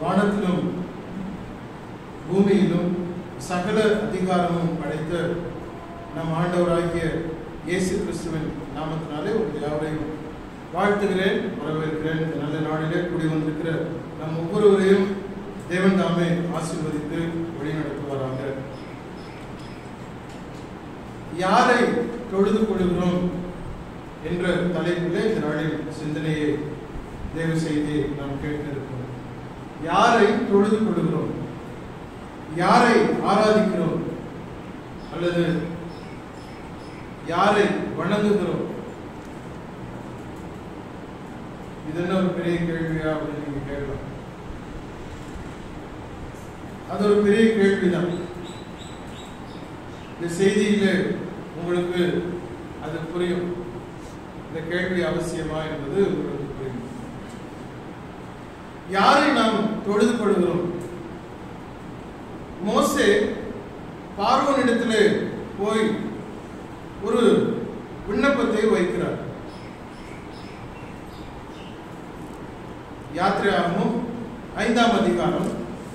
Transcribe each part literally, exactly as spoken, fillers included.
வானத்திலும் பூமியிலும் சகல அதிகாரமும் படைத்த நம் ஆண்டவராகிய இயேசு கிறிஸ்துவின் நாமத்தினாலே உங்கள் யாவரையும் வாழ்த்துகிறேன், வரவேற்கிறேன். இந்த நல்ல நாளிலே கூடி வந்திருக்கிற நம் ஒவ்வொருவரையும் தேவன் தாமே ஆசீர்வதித்து வழிநடத்துவாராக. யாரை தொழுது கொள்கிறோம் என்ற தலைப்பிலே இந்த நாளில் சிந்தனையை தேவ செய்தியை நாம் கேட்க இருக்கிறோம். யாரை தொழுது கொள்கிறோம், யாரை ஆராதிக்கிறோம் அல்லது யாரை வணங்குகிறோம்? இது என்ன ஒரு பெரிய கேள்வியா அப்படின்னு நீங்க கேட்கலாம். அது ஒரு பெரிய கேள்விதான். இந்த செய்தியில உங்களுக்கு அது புரியும். இந்த கேள்வி அவசியமா என்பது உங்களுக்கு புரியும். யாரை நாம் தொழுது கொள்கிறோம்? மோசே பார்வோனிடத்திலே போய் ஒரு விண்ணப்பத்தை வைக்கிறார். யாத்திராகமம் ஐந்தாம் அதிகாரம்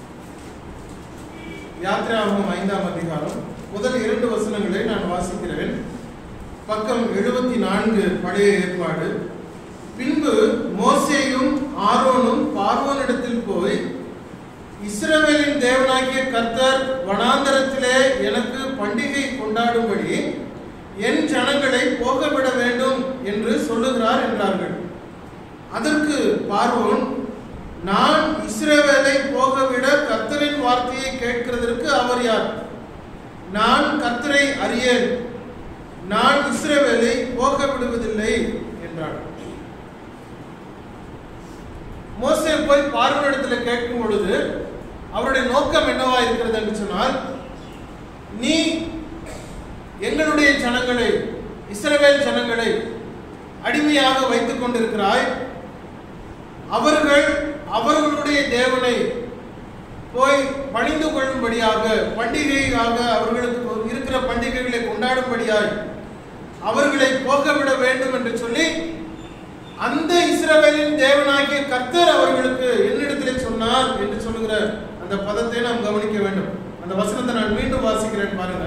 யாத்திராகமம் ஐந்தாம் அதிகாரம் முதல் இரண்டு வசனங்களை நான் வாசிக்கிறேன். பக்கம் எழுபத்தி நான்கு, பழைய ஏற்பாடு. பின்பு மோசேயும் ஆரோனும் பார்வோனிடத்தில் போய், இஸ்ரவேலின் தேவனாகிய கர்த்தர் வனாந்தரத்திலே எனக்கு பண்டிகை கொண்டாடும்படி என் ஜனங்களை போகவிட வேண்டும் என்று சொல்லுகிறார் என்றார்கள். அதற்கு பார்வோன், நான் இஸ்ரவேலை போகவிட கர்த்தரின் வார்த்தையை கேட்கிறதற்கு அவர் யார்? நான் கர்த்தரை அறியேன், நான் இஸ்ரவேலை போக விடுவதில்லை என்றார். மோசே போய் பார்வோனிடத்தில் கேட்கும் பொழுது அவருடைய நோக்கம் என்னவா இருக்கிறது என்று சொன்னால், நீ எங்களுடைய ஜனங்களை, இஸ்ரவேல் ஜனங்களை அடிமையாக வைத்துக் கொண்டிருக்கிறாய். அவர்கள் அவர்களுடைய தேவனை போய் பணிந்து கொள்ளும்படியாக, பண்டிகையாக அவர்களுக்கு இருக்கிற பண்டிகைகளை கொண்டாடும்படியாய் அவர்களை போகவிட வேண்டும் என்று சொல்லி அந்த இஸ்ரவேலின் தேவனாகிய கர்த்தர் அவர்களுக்கு என்னிடத்திலே சொன்னார் என்று சொல்லுகிற அந்த பதத்தை நாம் கவனிக்க வேண்டும். அந்த வசனத்தை நான் மீண்டும் வாசிக்கிறேன் பாருங்க.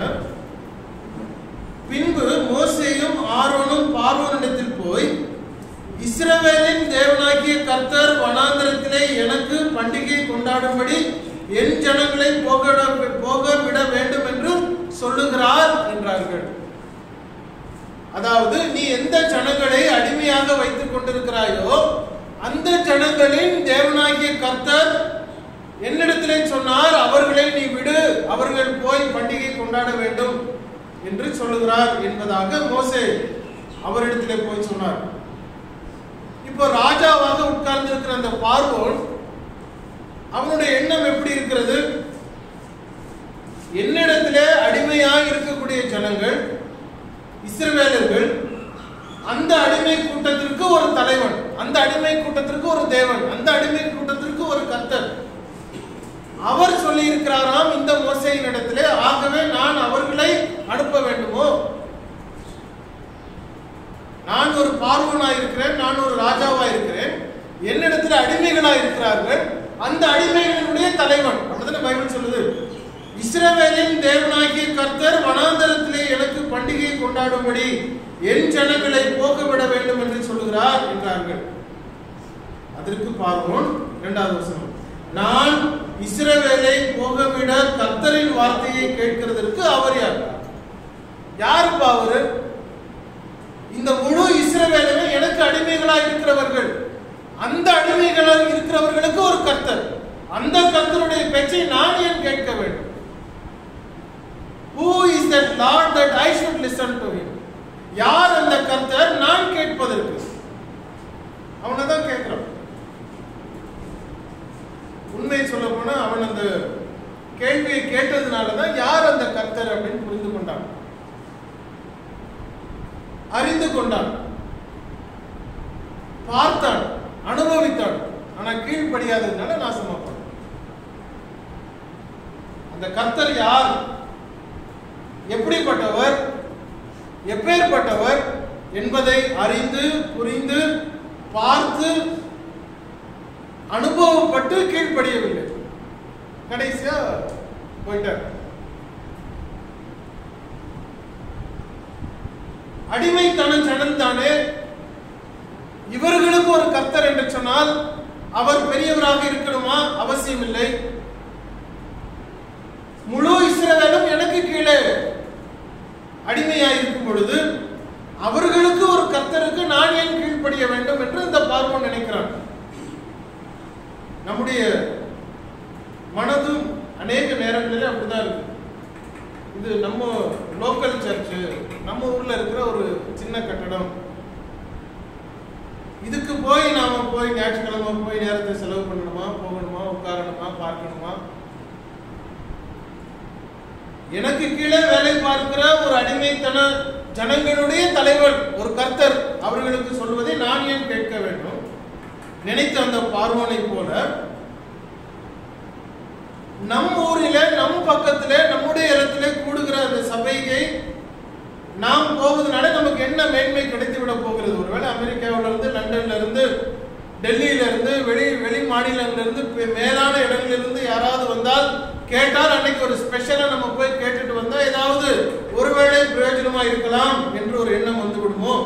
பின்பு மோசேயும் ஆரோனும் பார்வோனிடத்தில் போய், இஸ்ரவேலின் தேவனாகிய கர்த்தர் வனாந்தரத்திலே எனக்கு பண்டிகை கொண்டாடும்படி என் ஜனங்களை போக போக விட வேண்டும் என்று சொல்லுகிறார் என்றார்கள். அதாவது, நீ எந்த ஜனங்களை அடிமையாக வைத்துக் கொண்டிருக்கிறாயோ அந்த ஜனங்களின் தேவனாகிய கர்த்தர் என்னிடத்திலே சொன்னார், அவர்களை நீ விடு, அவர்கள் போய் பண்டிகை கொண்டாட வேண்டும் என்று சொல்லுகிறார் என்பதாக மோசே அவரிடத்திலே போய் சொன்னார். இப்போ ராஜாவாக உட்கார்ந்து இருக்கிற அந்த பார்வோன், அவனுடைய எண்ணம் எப்படி இருக்கிறது? என்னிடத்திலே அடிமையாக இருக்கக்கூடிய ஜனங்கள் இஸ்ரவேலர்கள், அந்த அடிமை கூட்டத்திற்கு ஒரு தலைவன், அந்த அடிமை கூட்டத்திற்கு ஒரு தேவன், அந்த அடிமை கூட்டத்திற்கு ஒரு கர்த்தர். அவர் சொல்லி இருக்கிறாராம் இந்த மோசேயின் இடத்திலே, ஆகவே நான் அவர்களை அனுப்ப வேண்டுமோ? நான் ஒரு பார்வோனா இருக்கிறேன், நான் ஒரு ராஜாவா இருக்கிறேன், என்னிடத்தில் அடிமைகளா இருக்கிறார்கள், அந்த அடிமைகளுடைய தலைவன். அப்படிதானே பைபிள் சொல்லுது. இஸ்ரவேலின் தேவனாகிய கர்த்தர் வனாந்தரத்திலே எனக்கு பண்டிகை கொண்டாடும்படி என் ஜனங்களை போகவிட வேண்டும் என்று சொல்லுகிறார் என்றார்கள். அதற்கு பார்வோன், இரண்டாவது வசனம், நான் இஸ்ரவேலை போகவிட கர்த்தரின் வார்த்தையை கேட்கிறதற்கு அவர் யார்? யாருப்பா அவரு? இந்த முழு இஸ்ரவேலுமே எனக்கு அடிமைகளாக இருக்கிறவர்கள், அந்த அடிமைகளாக இருக்கிறவர்களுக்கு ஒரு கர்த்தர், அந்த கர்த்தருடைய பேச்சை நான் ஏன் கேட்க வேண்டும்? Who is that Lord that I should listen to him? யார் அந்த கர்த்தர் நான் கேட்பதற்கு? அவனை தான் கேட்கிறான். உண்மையை சொல்ல போனா அவன் அந்த கேள்வியை கேட்டதுனாலதான் யார் அந்த கர்த்தர் அப்படின்னு புரிந்து கொண்டான், அறிந்து கொண்டான், பார்த்தான், அனுபவித்தான். ஆனா கீழ்ப்படியாததுனால நாசமாப்பான். அந்த கர்த்தர் யார், எப்படிப்பட்டவர், எப்பேற்பட்டவர் என்பதை அறிந்து புரிந்து பார்த்து அனுபவப்பட்டு கீழ்ப்படியவில்லை, கடைசியா போயிட்டார். அடிமைத்தனம் ஜனம் தானே. இவர்களுக்கு ஒரு கர்த்தர் என்று சொன்னால் அவர் பெரியவராக இருக்கணுமா? அவசியம் இல்லை. முழு இஸ்ரவேலும் எனக்கு கீழே அடிமையாயிருக்கும் பொழுது அவர்களுக்கு ஒரு கர்த்தருக்கு நான் ஏன் கீழ்ப்படிய வேண்டும் என்று இந்த பார்வோன் நினைக்கிறான். நம்முடைய மனதும் அநேக நேரங்களில் அப்படிதான் இருக்கு. இது நம்ம லோக்கல் சர்ச்சு, நம்ம ஊர்ல இருக்கிற ஒரு சின்ன கட்டடம், இதுக்கு போய் நாம போய் ஞாயிற்றுக்கிழமை போய் நேரத்தை செலவு பண்ணணுமா, போகணுமா, உட்காரணுமா, பார்க்கணுமா? எனக்கு கீழே வேலை பார்க்கிற ஒரு அடிமைத்தன ஜனங்களுடைய தலைவர் ஒரு கர்த்தர் அவர்களுக்கு சொல்வதை நான் ஏன் கேட்க வேண்டும் நினைத்த அந்த பார்வோனை போல நம் ஊரிலே, நம் பக்கத்திலே, நம்முடைய இடத்திலே கூடுகிற அந்த சபையை நாம் போவதனால நமக்கு என்ன மேன்மை கிடைத்து விட போகிறது? ஒருவேளை அமெரிக்காவில இருந்து, லண்டன்ல இருந்து, டெல்லியில இருந்து, வெளி வெளி மாநிலங்களிலிருந்து, மேலான இடங்களிலிருந்து யாராவது வந்தால் கேட்டால் அன்னைக்கு ஒரு ஸ்பெஷலா நம்ம போய் கேட்டுட்டு வந்தா ஏதாவது ஒருவேளை பிரயோஜனமா இருக்கலாம் என்று ஒரு எண்ணம் வந்து விடுமோ?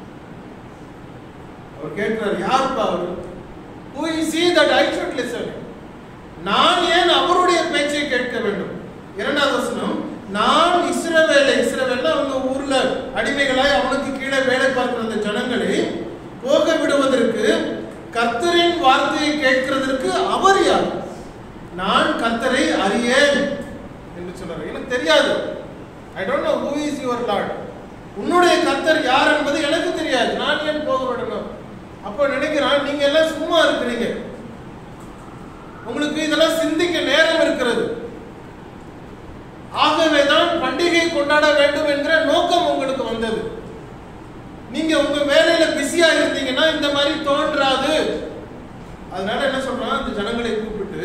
அவர் கேட்கிறார், யாருப்பா அவரு? Who is he that I should listen? நான் ஏன் அவருடைய பேச்சை கேட்க வேண்டும்? இரண்டாவது வசனம், நான் இஸ்ரவேலை, இஸ்ரவேல்னா அவங்க ஊர்ல அடிமைகளாய் அவனுக்கு கீழே வேலை பார்க்கிற அந்த ஜனங்களை போக விடுவதற்கு, கர்த்தரின் வார்த்தையை கேட்கிறதற்கு அவர் யார்? நான் கர்த்தரை அறியேன் என்று சொல்றாரு. எனக்கு தெரியாது. I don't know who is your Lord. உன்னுடைய கர்த்தர் யார் என்பது எனக்கு தெரியாது. நான் ஏன் போக விடணும்? அப்ப நினைக்கிறான், நீங்க எல்லாம் சும்மா இருக்கிறீங்க, உங்களுக்கு இதெல்லாம் சிந்திக்க நேரம் இருக்கிறது. ஆகவேதான் பண்டிகை கொண்டாட வேண்டும் என்கிற நோக்கம் உங்களுக்கு வந்தது. நீங்க உங்க வேலையில பிஸியா இருந்தீங்கன்னா இந்த மாதிரி தோன்றாது. அதனால என்ன சொல்றான், அந்த ஜனங்களை கூப்பிட்டு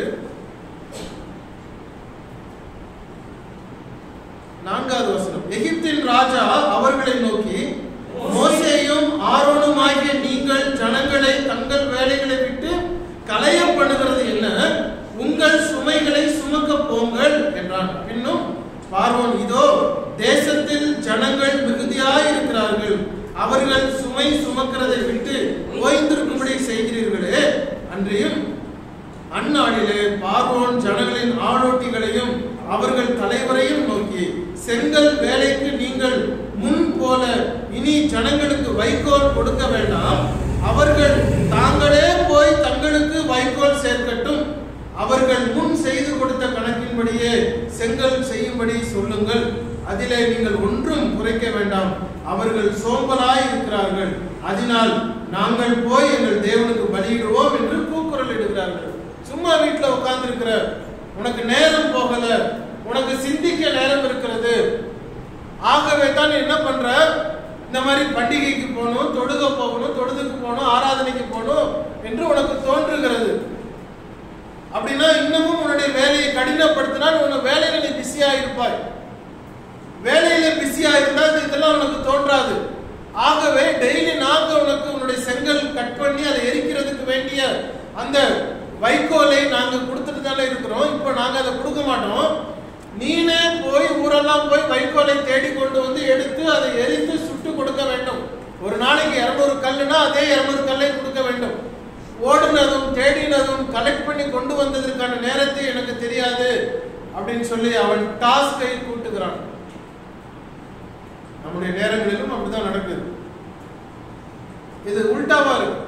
நான்காவது வசனம், எகிப்தின் ராஜா அவர்களை நோக்கி, மோசேயும் ஆரோனும் ஆகிய நீங்கள் ஜனங்களை தங்கள் வேலைகளை விட்டு களைய பண்ணுகிறது என்ன? உங்கள் சுமைகளை சுமக்க போங்கள் என்றான். பின்னும் பார்வோன், இதோ தேசத்தில் ஜனங்கள் மிகுதியாய் இருக்கிறார்கள், அவர்கள் சுமை சுமக்கிறதை விட்டு ஓய்ந்திருக்கும்படி செய்கிறீர்களே. அன்றியும் அந்நாளிலே பார்வோன் ஜனங்களின் ஆளோட்டிகளையும் அவர்கள் தலைவரையும் நோக்கி, செங்கல் வேலைக்கு நீங்கள் முன் போல இனி ஜனங்களுக்கு வைக்கோல் கொடுக்க வேண்டாம், அவர்கள் தாங்களே போய் தங்களுக்கு வைக்கோல் சேர்க்கட்டும், அவர்கள் முன் செய்து கொடுத்த கணக்கின்படியே செங்கல் செய்யும்படி சொல்லுங்கள், அதிலே நீங்கள் ஒன்றும் குறைக்க வேண்டாம், அவர்கள் சோம்பலாய் இருக்கிறார்கள், அதனால் நாங்கள் போய் எங்கள் தேவனுக்கு பலியிடுவோம் என்று கூக்குரல் இடுகிறார்கள். சும்மா வீட்டில் உட்கார்ந்து இருக்கிற உனக்கு நேரம் போகல, உனக்கு சிந்திக்க நேரம் இருக்கிறது, ஆகவே தான் என்ன பண்ற, இந்த மாதிரி பண்டிகைக்கு போகணும், தொழுக போகணும், தொழுதுக்கு போகணும், ஆராதனைக்கு போகணும் என்று உனக்கு தோன்றுகிறது. அப்படின்னா இன்னமும் உன்னுடைய வேலையை கடினப்படுத்தினால் உன் வேலையில நீ பிஸியா இருப்பாய். வேலையில பிஸியா இருந்தால் இதெல்லாம் உனக்கு தோன்றாது. ஆகவே டெய்லி நாங்க உனக்கு உன்னுடைய செங்கல் கட் பண்ணி அதை எரிக்கிறதுக்கு வேண்டிய அந்த வைக்கோலை நாங்க கொடுத்துட்டு தானே இருக்கிறோம். இப்ப நாங்க அதை கொடுக்க மாட்டோம். நீனே போய் ஊரெல்லாம் போய் வைக்கோலை தேடி கொண்டு வந்து எடுத்து அதை எரித்து சுட்டு கொடுக்க வேண்டும். ஒரு நாளைக்கு இருநூறு கல்லுனா அதே இருநூறு கல்லை கொடுக்க வேண்டும். ஓடுனதும் தேடினதும் கலெக்ட் பண்ணி கொண்டு வந்ததற்கான நேரத்தை எனக்கு தெரியாது அப்படின்னு சொல்லி அவன் டாஸ்கை கூட்டுகிறான். நம்முடைய நேரங்களிலும் அப்படிதான் நடக்குது. இது உல்டாவா இருக்கு.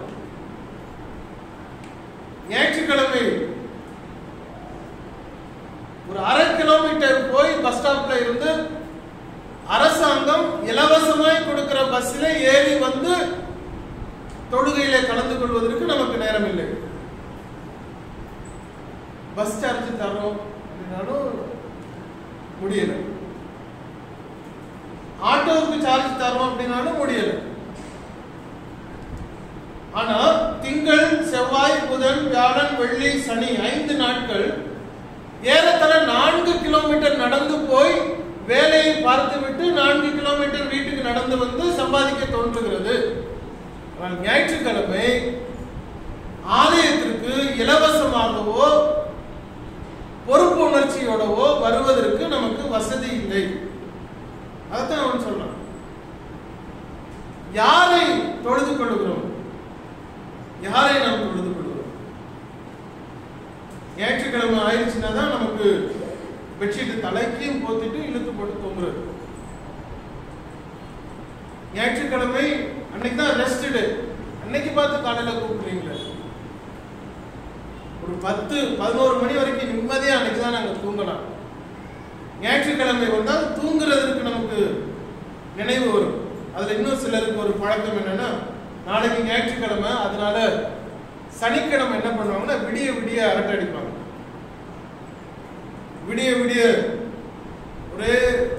ஞாயிற்றுக்கிழமை ஒரு அரை கிலோமீட்டர் போய் பஸ் ஸ்டாப்ல இருந்து அரசாங்கம் இலவசமாய் கொடுக்கிற பஸ்ல ஏறி வந்து தொழுகையில கலந்து கொள்வதற்கு நமக்கு நேரம் இல்லை. பஸ் சார்ஜ் தரோம் அப்படின்னாலும் முடியல, ஆட்டோவுக்கு சார்ஜ் தரோம் அப்படின்னாலும் முடியல. ஆனா திங்கள், செவ்வாய், புதன், வியாழன், வெள்ளி, சனி ஐந்து நாட்கள் ஏறத்தர நான்கு கிலோமீட்டர் நடந்து போய் வேலையை பார்த்து விட்டு நான்கு கிலோமீட்டர் வீட்டுக்கு நடந்து வந்து சம்பாதிக்க தோன்றுகிறது. ஞாயிற்றுக்கிழமை ஆலயத்திற்கு ஆலயத்திற்கு இலவசமாகவோ பொறுப்பு உணர்ச்சியோடவோ வருவதற்கு நமக்கு வசதி இல்லை. அதான் அவன் சொல்றான். யாரை தொழுது கொள்கிறோம்? யாரை நாம் தொழுது கொள்கிறோம்? ஞாயிற்றுக்கிழமை ஆயிடுச்சுன்னா தான் நமக்கு பெட்ஷீட்டு தலைக்கையும் போத்திட்டு இழுத்து போட்டு தூங்குறது. ஞாயிற்றுக்கிழமை அன்னைக்கு தான் ரெஸ்ட் டே. அன்னைக்கு பார்த்து காலையில கூப்பிடுறீங்களே, ஒரு பத்து பதினோரு மணி வரைக்கும் நிம்மதியா அன்னைக்கு தான் நாங்க தூங்கலாம். ஞாயிற்றுக்கிழமை வந்தால் தூங்குறதுக்கு நமக்கு நினைவு வரும். அதுல இன்னும் சிலருக்கு ஒரு பழக்கம் என்னன்னா, நாளைக்கு ஞாயிற்றுக்கிழமை, அதனால சனிக்கிழமை என்ன பண்ணுவாங்கன்னா விடிய விடிய அரட்டை அடிப்பாங்க. விடிய விடிய ஒரே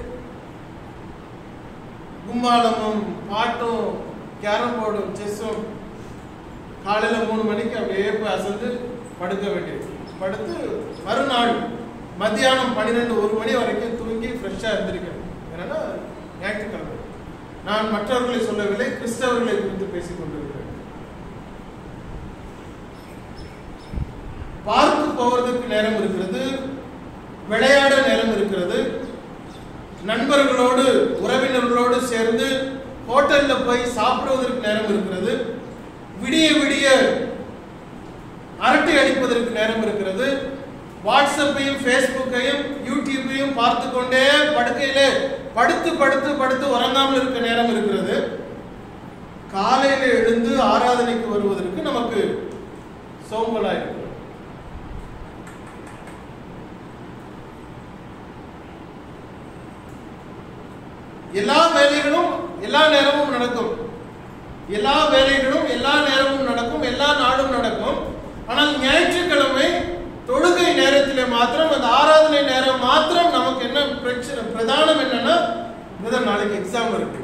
கும்பாலமும் பாட்டும் கேரம் போர்டும் செஸ்ஸும். காலையில மூணு மணிக்கு அப்படியே போய் அசந்து படுக்க வேண்டியது. படுத்து மறுநாள் மத்தியானம் பன்னிரெண்டு ஒரு மணி வரைக்கும் தூங்கி ஃப்ரெஷ்ஷா இருந்திருக்கேன். ஏன்னா ஞாயிற்றுக்கிழமை. நான் மற்றவர்களை சொல்லவில்லை, கிறிஸ்தவர்களை குறித்து பேசிக் கொண்டிருக்கிறேன். பார்த்து போவதற்கு நேரம் இருக்கிறது, விளையாட நேரம் இருக்கிறது, நண்பர்களோடு உறவினர்களோடு சேர்ந்து ஹோட்டல்ல போய் சாப்பிடுவதற்கு நேரம் இருக்கிறது, விடிய விடிய அரட்டை அடிப்பதற்கு நேரம் இருக்கிறது, வாட்ஸ்அப்பையும் ஃபேஸ்புக்கையும் யூடியூப்பையும் பார்த்து கொண்டே படுக்கையில படுத்து படுத்து படுத்து உறங்காமல் இருக்க நேரம் இருக்கிறது. காலையில எழுந்து ஆராதனைக்கு வருவதற்கு நமக்கு சோம்பலா இருக்கு. எல்லா வேலைகளும் எல்லா நேரமும் நடக்கும். எல்லா வேலைகளும் எல்லா நேரமும் நடக்கும், எல்லா நாளும் நடக்கும். ஆனால் ஞாயிற்றுக்கிழமை தொழுகை நேரத்திலே மாத்திரம், அந்த ஆராதனை நேரம் மாத்திரம் நமக்கு என்ன பிரச்சனை, பிரதானம் என்னன்னா, முதல் நாளைக்கு எக்ஸாம் இருக்கு,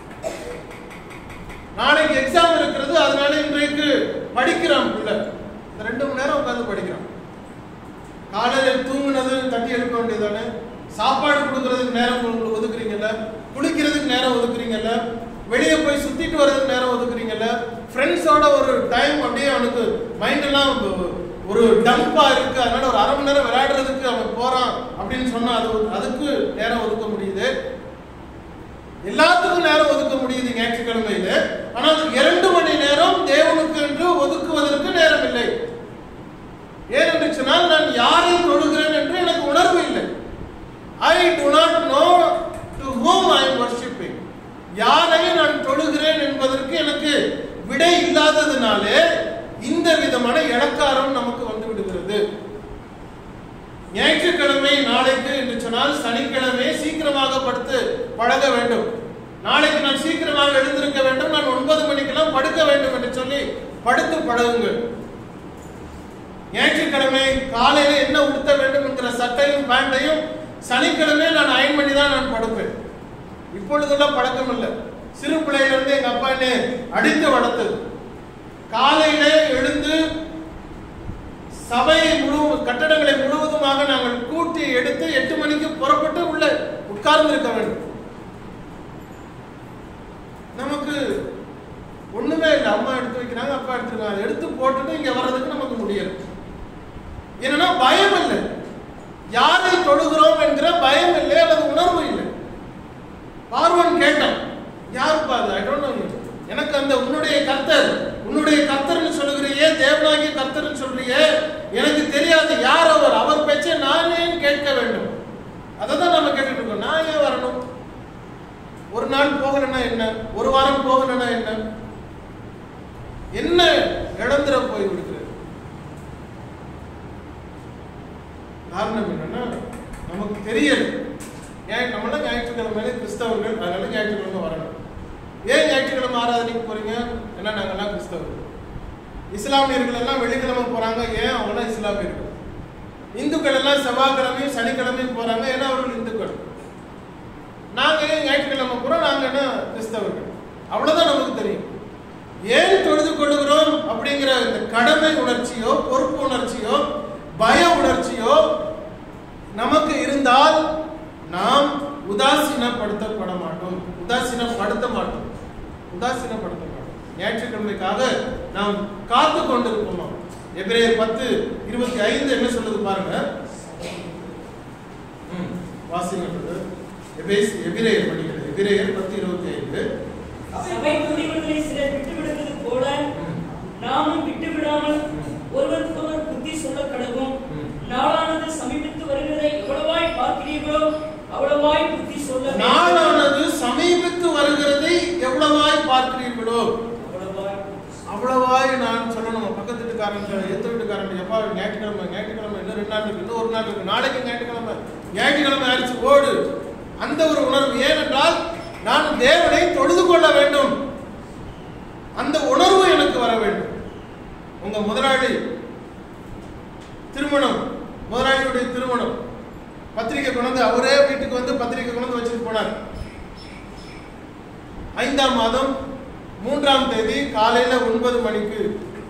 நாளைக்கு எக்ஸாம் இருக்கிறது, அதனால இன்றைக்கு படிக்கிறான் பிள்ளை. இந்த ரெண்டு மணி நேரம் உட்காந்து படிக்கிறான். காலையில தூங்குனது தட்டி எழுப்ப வேண்டியதானே, சாப்பாடு கொடுக்கறதுக்கு நேரம் ஒதுக்குறீங்கல்ல, குளிக்கிறதுக்கு நேரம் ஒதுக்குறீங்கல்ல, வெளியே போய் சுத்திட்டு வர்றதுக்கு நேரம் ஒதுக்குறீங்கல்ல, ஃப்ரெண்ட்ஸோட ஒரு டைம் அப்படியே அவனுக்கு மைண்ட் எல்லாம் ஒரு டம்பா இருக்கு, அதனால ஒரு அரை மணி நேரம் விளையாடுறதுக்கு அவன் போறான் அப்படின்னு சொன்னா அது அதுக்கு நேரம் ஒதுக்க முடியுது. எல்லாத்துக்கும் நேரம் ஒதுக்க முடியுது ஞாயிற்றுக்கிழமையில. ஆனால் இரண்டு மணி நேரம் தேவனுக்கு என்று ஒதுக்குவதற்கு நேரம் இல்லை. ஏனென்று சொன்னால் நான் யாரை தொழுகிறேன் என்று எனக்கு உணர்வு இல்லை. I do not know to whom I am worshipping. யாரை நான் தொழுகிறேன் என்பதற்கு எனக்கு விடை இல்லாததினாலே இந்த விதமான இலக்காரம் நமக்கு வந்து விடுகிறது. ஞாயிற்றுக்கிழமை நாளைக்கு என்று சொன்னால் சனிக்கிழமை சீக்கிரமாக படுத்து பழக வேண்டும். நாளைக்கு நான் சீக்கிரமாக எழுந்திருக்க வேண்டும், நான் ஒன்பது மணிக்கெல்லாம் படுக்க வேண்டும் என்று சொல்லி படுத்து பழகுங்கள். ஞாயிற்றுக்கிழமை காலையில என்ன உடுத்த வேண்டும் என்கிற சட்டையும் பேண்டையும் சனிக்கிழமை நான் அயன் பண்ணி தான் நான் படுப்பேன். இப்பொழுதெல்லாம் பழக்கம் இல்லை. சிறு பிள்ளையிலிருந்து எங்க அப்பா என்னை அடித்து வளர்த்தது. காலையில எழுந்து சபையை முழு கட்டடங்களை முழுவதுமாக நாங்கள் கூட்டி எடுத்து எட்டு மணிக்கு புறப்பட்டு உள்ள உட்கார்ந்து இருக்க வேண்டும். நமக்கு ஒண்ணுமே இல்லை. அம்மா எடுத்து வைக்கிறாங்க, அப்பா எடுத்துருக்காங்க, எடுத்து போட்டுட்டு இங்க வர்றதுக்கு நமக்கு முடியல. ஏன்னா பயம் இல்லை, யாரை தொழுகிறோம் என்கிற பயம் இல்லை அல்லது உணர்வு இல்லை. பார்வன் கேட்டான், யாருப்பா அது? I don't know. எனக்கு அந்த உன்னுடைய கர்த்தர், உன்னுடைய கர்த்தர்னு சொல்லுகிறியே, தேவனாகிய கர்த்தர்னு சொல்றியே, எனக்கு தெரியாது யார் அவர், அவர் பேச்சை நான் ஏன் கேட்க வேண்டும்? அதை தான் நம்ம கேட்டுட்டு இருக்கோம். நான் ஏன் வரணும்? ஒரு நாள் போகலன்னா என்ன, ஒரு வாரம் போகலன்னா என்ன, என்ன இழந்துட போய் விடுகிறது? காரணம் என்னன்னா நமக்கு தெரியல. ஏன் நம்மளாம் ஞாயிற்றுக்கிழமை கிறிஸ்தவர்கள், அதனால ஞாயிற்றுக்கிழமை வரணும். ஏன் ஞாயிற்றுக்கிழமை ஆராதனைக்கு போறீங்க? ஏன்னா நாங்கெல்லாம் கிறிஸ்தவர்கள். இஸ்லாமியர்கள் எல்லாம் வெள்ளிக்கிழமை போறாங்க, ஏன்? அவங்களாம் இஸ்லாமியர்கள். இந்துக்கள் எல்லாம் செவ்வாய்க்கிழமையும் சனிக்கிழமையும் போறாங்க, ஏன்னா அவர்கள் இந்துக்கள். நாங்க ஏன் ஞாயிற்றுக்கிழமை போறோம்? நாங்க என்ன கிறிஸ்தவர்கள். அவ்வளவுதான் நமக்கு தெரியும். ஏன் தொழுது கொள்கிறோம் அப்படிங்கிற இந்த கடமை உணர்ச்சியோ பொறுப்பு உணர்ச்சியோ பய உணர்ச்சியோ நமக்கு இருந்தால் நாம் உதாசீனப்படுத்தப்பட மாட்டோம், உதாசீனப்படுத்த மாட்டோம், உதாசீனப்படுத்த மாட்டோம். ஞாயிற்றுக்கிழமைக்காக நாம் காத்து கொண்டிருப்போம். எபிரேயர் பத்து இருபத்தி ஐந்து என்ன சொல்லுது பாருங்க. வாசிங்க. எபிரேயர் படிக்கிறது. எபிரேயர் பத்து இருபத்தி ஐந்து. சபை துணிவுகளை சிலர் விட்டுவிடுவது போல நாமும் விட்டுவிடாமல் ஒருவருக்கொருவர் புத்தி சொல்ல கடவும். நாளானது சமீபித்து வருகிறதை எவ்வளவாய் பார்க்கிறீர்களோ அவ்வளவாய் புத்தி சொல்ல. நாளானது சமீபித்து வருகிறதை எவ்வளவாய் பார்க்கிறீர்களோ அவ்வளவாய் நான் சொல்லணும். பக்கத்து வீட்டுக்காரன் எத்த வீட்டுக்காரன் எப்பா ஞாயிற்றுக்கிழமை ஞாயிற்றுக்கிழமை இன்னும் ரெண்டு நாள் இருக்கு, இன்னும் ஒரு நாள் இருக்கு, நாளைக்கு ஞாயிற்றுக்கிழமை ஞாயிற்றுக்கிழமை அரிச்சு ஓடு. அந்த ஒரு உணர்வு. ஏனென்றால் நான் தேவனை தொழுது கொள்ள வேண்டும். அந்த உணர்வு எனக்கு வர வேண்டும். உங்க முதலாளி திருமணம், முதலாளியுடைய திருமணம் பத்திரிகை கொண்டு அவரே வீட்டுக்கு வந்து பத்திரிகை கொண்டு வச்சுட்டு போனார். ஐந்தாம் மாதம் மூன்றாம் தேதி காலையில ஒன்பது மணிக்கு.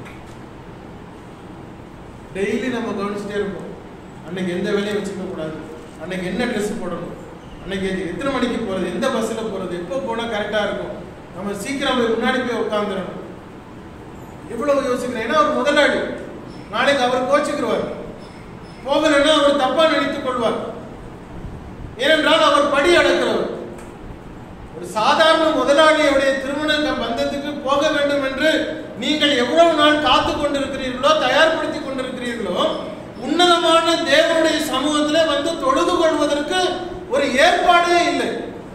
டெய்லி நம்ம கவனிச்சுட்டே இருப்போம். அன்னைக்கு எந்த வேலையும் வச்சுக்க கூடாது, அன்னைக்கு என்ன ட்ரெஸ் போடணும், அன்னைக்கு எத்தனை மணிக்கு போறது, எந்த பஸ்ல போறது, எப்போ போனா கரெக்டா இருக்கும், நம்ம சீக்கிரம் முன்னாடி போய் உட்காந்துடணும். இவ்வளவு யோசிக்கிறேன். ஏன்னா அவர் முதலாளி, நாளைக்கு அவர் கோச்சுக்குருவார், போகலன்னா அவர் தப்பா நினைத்துக் கொள்வார். ஏனென்றால் அவர் படி அடக்கிறவர். ஒரு சாதாரண முதலாளியுடைய திருமண பந்தத்துக்கு போக வேண்டும் என்று நீங்கள் எவ்வளவு நாள் காத்து கொண்டிருக்கிறீர்களோ, தயார்படுத்திக் கொண்டிருக்கிறீர்களோ, உன்னதமான தேவனுடைய சமூகத்திலே வந்து தொழுது கொள்வதற்கு ஒரு ஏற்பாடே இல்லை,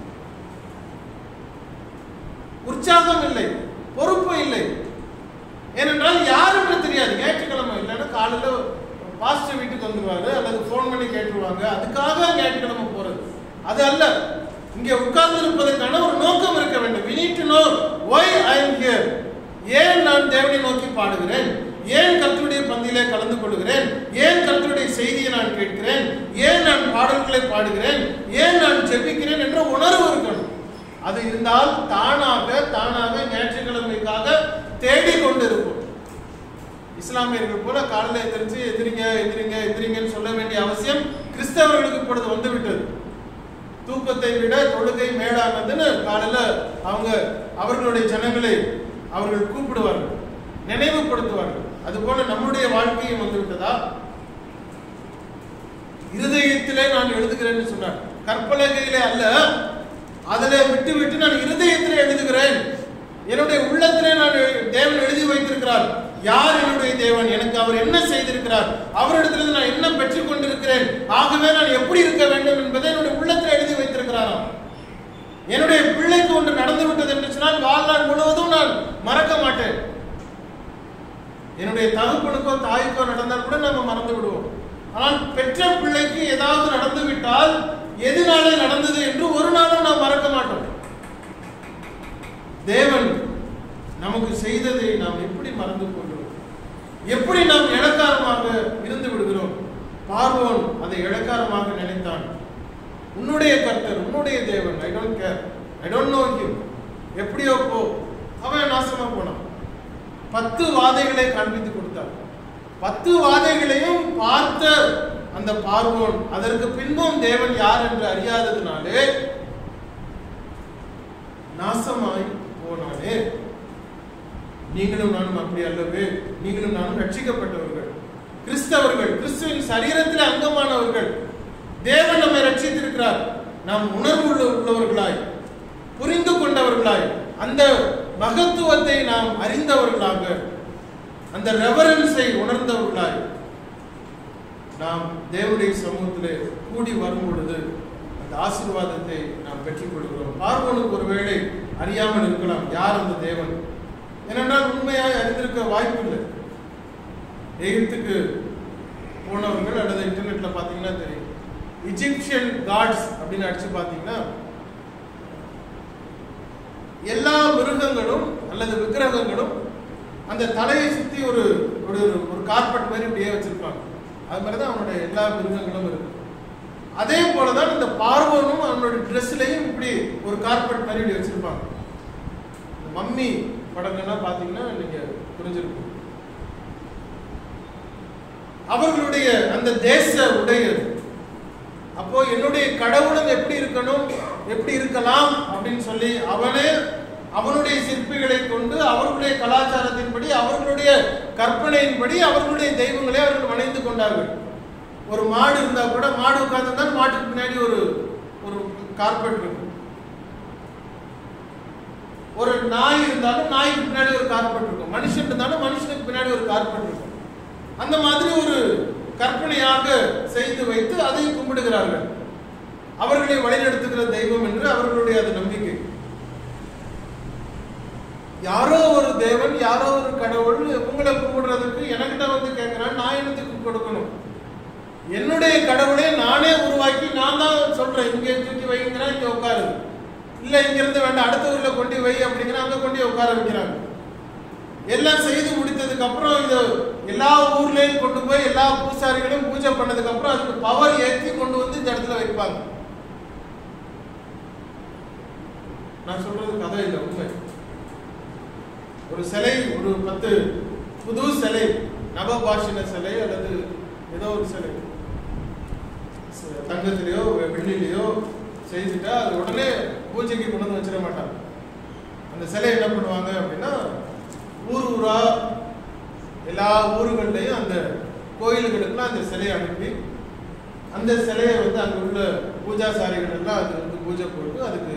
உற்சாகம் இல்லை, பொறுப்பு இல்லை. ஏனென்றால் யாருன்னு தெரியாது. ஞாயிற்றுக்கிழமை இல்லைன்னா காலையில பாஸ்டர் வீட்டுக்கு வந்துருவாரு அல்லது போன் பண்ணி கேட்டுருவாங்க. அதுக்காக ஞாயிற்றுக்கிழமை போறது அது அல்ல. இங்கே உட்கார்ந்து இருப்பதற்கான ஒரு நோக்கம் இருக்க வேண்டும். we need to know why I am here. ஏன் நான் தேவனை நோக்கி பாடுகிறேன், ஏன் கர்த்தருடைய பந்தியிலே கலந்து கொள்கிறேன், ஏன் கர்த்தருடைய செய்தியை நான் கேட்கிறேன், ஏன் நான் பாடல்களை பாடுகிறேன், ஏன் நான் ஜெபிக்கிறேன் என்ற உணர்வு இருக்கணும். அது இருந்தால் தானாக தானாக ஞாயிற்றுக்கிழமைக்காக தேடிக்கொண்டு இருக்கும். இஸ்லாமியர்கள் போல காலையில் எந்திரிச்சு எதிரிங்க எதிரிங்க எதிரிங்கன்னு சொல்ல வேண்டிய அவசியம் கிறிஸ்தவர்களுக்கு இப்பொழுது வந்து விட்டது. தூக்கத்தை விட தொழுகை மேடானதுன்னு காலையில அவங்க அவர்களுடைய ஜனங்களை அவர்கள் கூப்பிடுவார்கள், நினைவுபடுத்துவார்கள். அது போல நம்முடைய வாழ்க்கையும் வந்து விட்டதா? இருதயத்திலே நான் எழுதுகிறேன்னு சொன்னார். கற்பலகையிலே அல்ல, அதிலே விட்டு விட்டு நான் இருதயத்திலே எழுதுகிறேன். என்னுடைய உள்ளத்திலே நான் தேவன் எழுதி வைத்திருக்கிறார். யார் என்னுடைய தேவன், எனக்கு அவர் என்ன செய்திருக்கிறார், அவரிடத்திலிருந்து நான் என்ன பெற்றுக் கொண்டிருக்கிறேன், ஆகவே நான் எப்படி இருக்க வேண்டும் என்பதை என்னுடைய உள்ளத்தில் எழுதி வைத்திருக்கிறாராம். என்னுடைய பிள்ளைக்கு ஒன்று நடந்து விட்டது என்று சொன்னால் வாழ்நாள் முழுவதும் நான் மறக்க மாட்டேன். என்னுடைய தகப்பனுக்கோ தாய்க்கோ நடந்தால் கூட நம்ம மறந்து விடுவோம். ஆனால் பெற்ற பிள்ளைக்கு ஏதாவது நடந்து விட்டால் எதனாலே நடந்தது என்று ஒரு நாளும் நாம் மறக்க மாட்டோம். தேவன் நமக்கு செய்ததை நாம் எப்படி மறந்து கொள்கிறோம், எப்படி நாம் இளக்காரமாக இருந்து விடுகிறோம். பார்வோன் அதை இளக்காரமாக நினைத்தான். உன்னுடைய கர்த்தர், உன்னுடைய தேவன், I don't care, I don't know him, எப்படியோ போ. அவன் நாசமா போனான். பத்து வாதைகளை காண்பித்து கொடுத்தார். பத்து வாதைகளையும் பார்த்த அந்த பார்வோன் அதற்கு பின்பும் தேவன் யார் என்று அறியாததினாலே நாசமாய் போனானே. நீங்களும் நானும் அப்படி அல்லவே? நீங்களும் நானும் ரட்சிக்கப்பட்டவர்கள், கிறிஸ்தவர்கள், கிறிஸ்துவின் சரீரத்தில் அங்கமானவர்கள். தேவன் நம்மை ரட்சித்திருக்கிறார். நாம் உணர்வு உள்ளவர்களாய், புரிந்து கொண்டவர்களாய், அந்த மகத்துவத்தை நாம் அறிந்தவர்களாக, அந்த ரெவரன்ஸை உணர்ந்தவர்களாய் நாம் தேவனுடைய சமூகத்திலே கூடி வரும் பொழுது அந்த ஆசீர்வாதத்தை நாம் பெற்றுக் கொள்கிறோம். பார்வோனுக்கு ஒருவேளை அறியாமல் இருக்கலாம் யார் அந்த தேவன். ஏனென்றால் உண்மையாய் அறிந்திருக்க வாய்ப்பு இல்லை. எகிப்துக்கு போனவர்கள் அல்லது இன்டர்நெட்ல பாத்தீங்கன்னா தெரியும், இஜிப்சியன் காட்ஸ் அப்படின்னு அடிச்சு பாத்தீங்கன்னா எல்லா மிருகங்களும் அல்லது விக்கிரகங்களும் அந்த தலையை சுத்தி ஒரு ஒரு ஒரு கார்பெட் மாதிரி இப்படியே வச்சிருப்பாங்க. அது மாதிரிதான் அவனுடைய எல்லா மிருகங்களும் இருக்கு. அதே போலதான் இந்த பார்வோனும் அவனுடைய ட்ரெஸ்லயும் இப்படி ஒரு கார்பெட் மாதிரி இப்படி வச்சிருப்பாங்க. மம்மி படங்கள்லாம் பாத்தீங்கன்னா நீங்க புரிஞ்சிருக்கும். அவர்களுடைய அந்த தேச உடையது. அப்போ என்னுடைய கடவுளும் எப்படி இருக்கணும், எப்படி இருக்கலாம் அப்படின்னு சொல்லி அவனே அவனுடைய சிற்பிகளை கொண்டு அவர்களுடைய கலாச்சாரத்தின்படி அவர்களுடைய கற்பனையின்படி அவர்களுடைய தெய்வங்களை அவர்கள் வணைந்து கொண்டார்கள். ஒரு மாடு இருந்தா கூட மாடு உட்கார்ந்துதான் மாட்டுக்கு பின்னாடி ஒரு ஒரு கார்பெட் இருக்கும். ஒரு நாய் இருந்தாலும் நாய்க்கு பின்னாடி ஒரு கார்பெட் இருக்கும். மனுஷன் இருந்தாலும் மனுஷனுக்கு பின்னாடி ஒரு கார்பெட் இருக்கும். அந்த மாதிரி ஒரு கற்பனையாக செய்து வைத்து அதை கும்பிடுகிறார்கள். அவர்களை வழிநடத்துகிற தெய்வம் என்று அவர்களுடைய அது நம்பிக்கை. யாரோ ஒரு தேவன், யாரோ ஒரு கடவுள் உங்களை கும்பிடுறதுக்கு எனக்கிட்ட வந்து கேட்கிறான், நான் என்னத்துக்கு கொடுக்கணும்? என்னுடைய கடவுளை நானே உருவாக்கி நான் தான் சொல்றேன், இங்கே தூக்கி வைங்கிறேன், இங்க உட்காரு, இல்ல இங்க இருந்து வேண்டாம் அடுத்த ஊர்ல கொண்டு வை அப்படிங்கிற அங்க கொண்டு உட்கார வைக்கிறாங்க. எல்லாம் செய்து முடித்ததுக்கு அப்புறம் இது எல்லா ஊர்லயும் கொண்டு போய் எல்லா பூசாரிகளும் பூஜை பண்ணதுக்கு அப்புறம் அதுக்கு பவர் ஏற்றி கொண்டு வந்து இந்த இடத்துல வைப்பாங்க. நான் சொல்றது கதை இல்லை, உண்மை. ஒரு சிலை, ஒரு பத்து புது சிலை, நவபாஷின சிலை அல்லது ஏதோ ஒரு சிலை தங்கத்திலேயோ வெள்ளிலேயோ செய்துட்டா அது உடனே பூஜைக்கு கொண்டு வந்து வச்சிட மாட்டாங்க. அந்த சிலை என்ன பண்ணுவாங்க அப்படின்னா, ஊர் ஊரா எல்லா ஊர்கள்லையும் அந்த கோயில்களுக்குலாம் அந்த சிலையை அனுப்பி அந்த சிலையை வந்து அங்கே உள்ள பூஜாசாரிகள் எல்லாம் அது வந்து பூஜை போட்டு அதுக்கு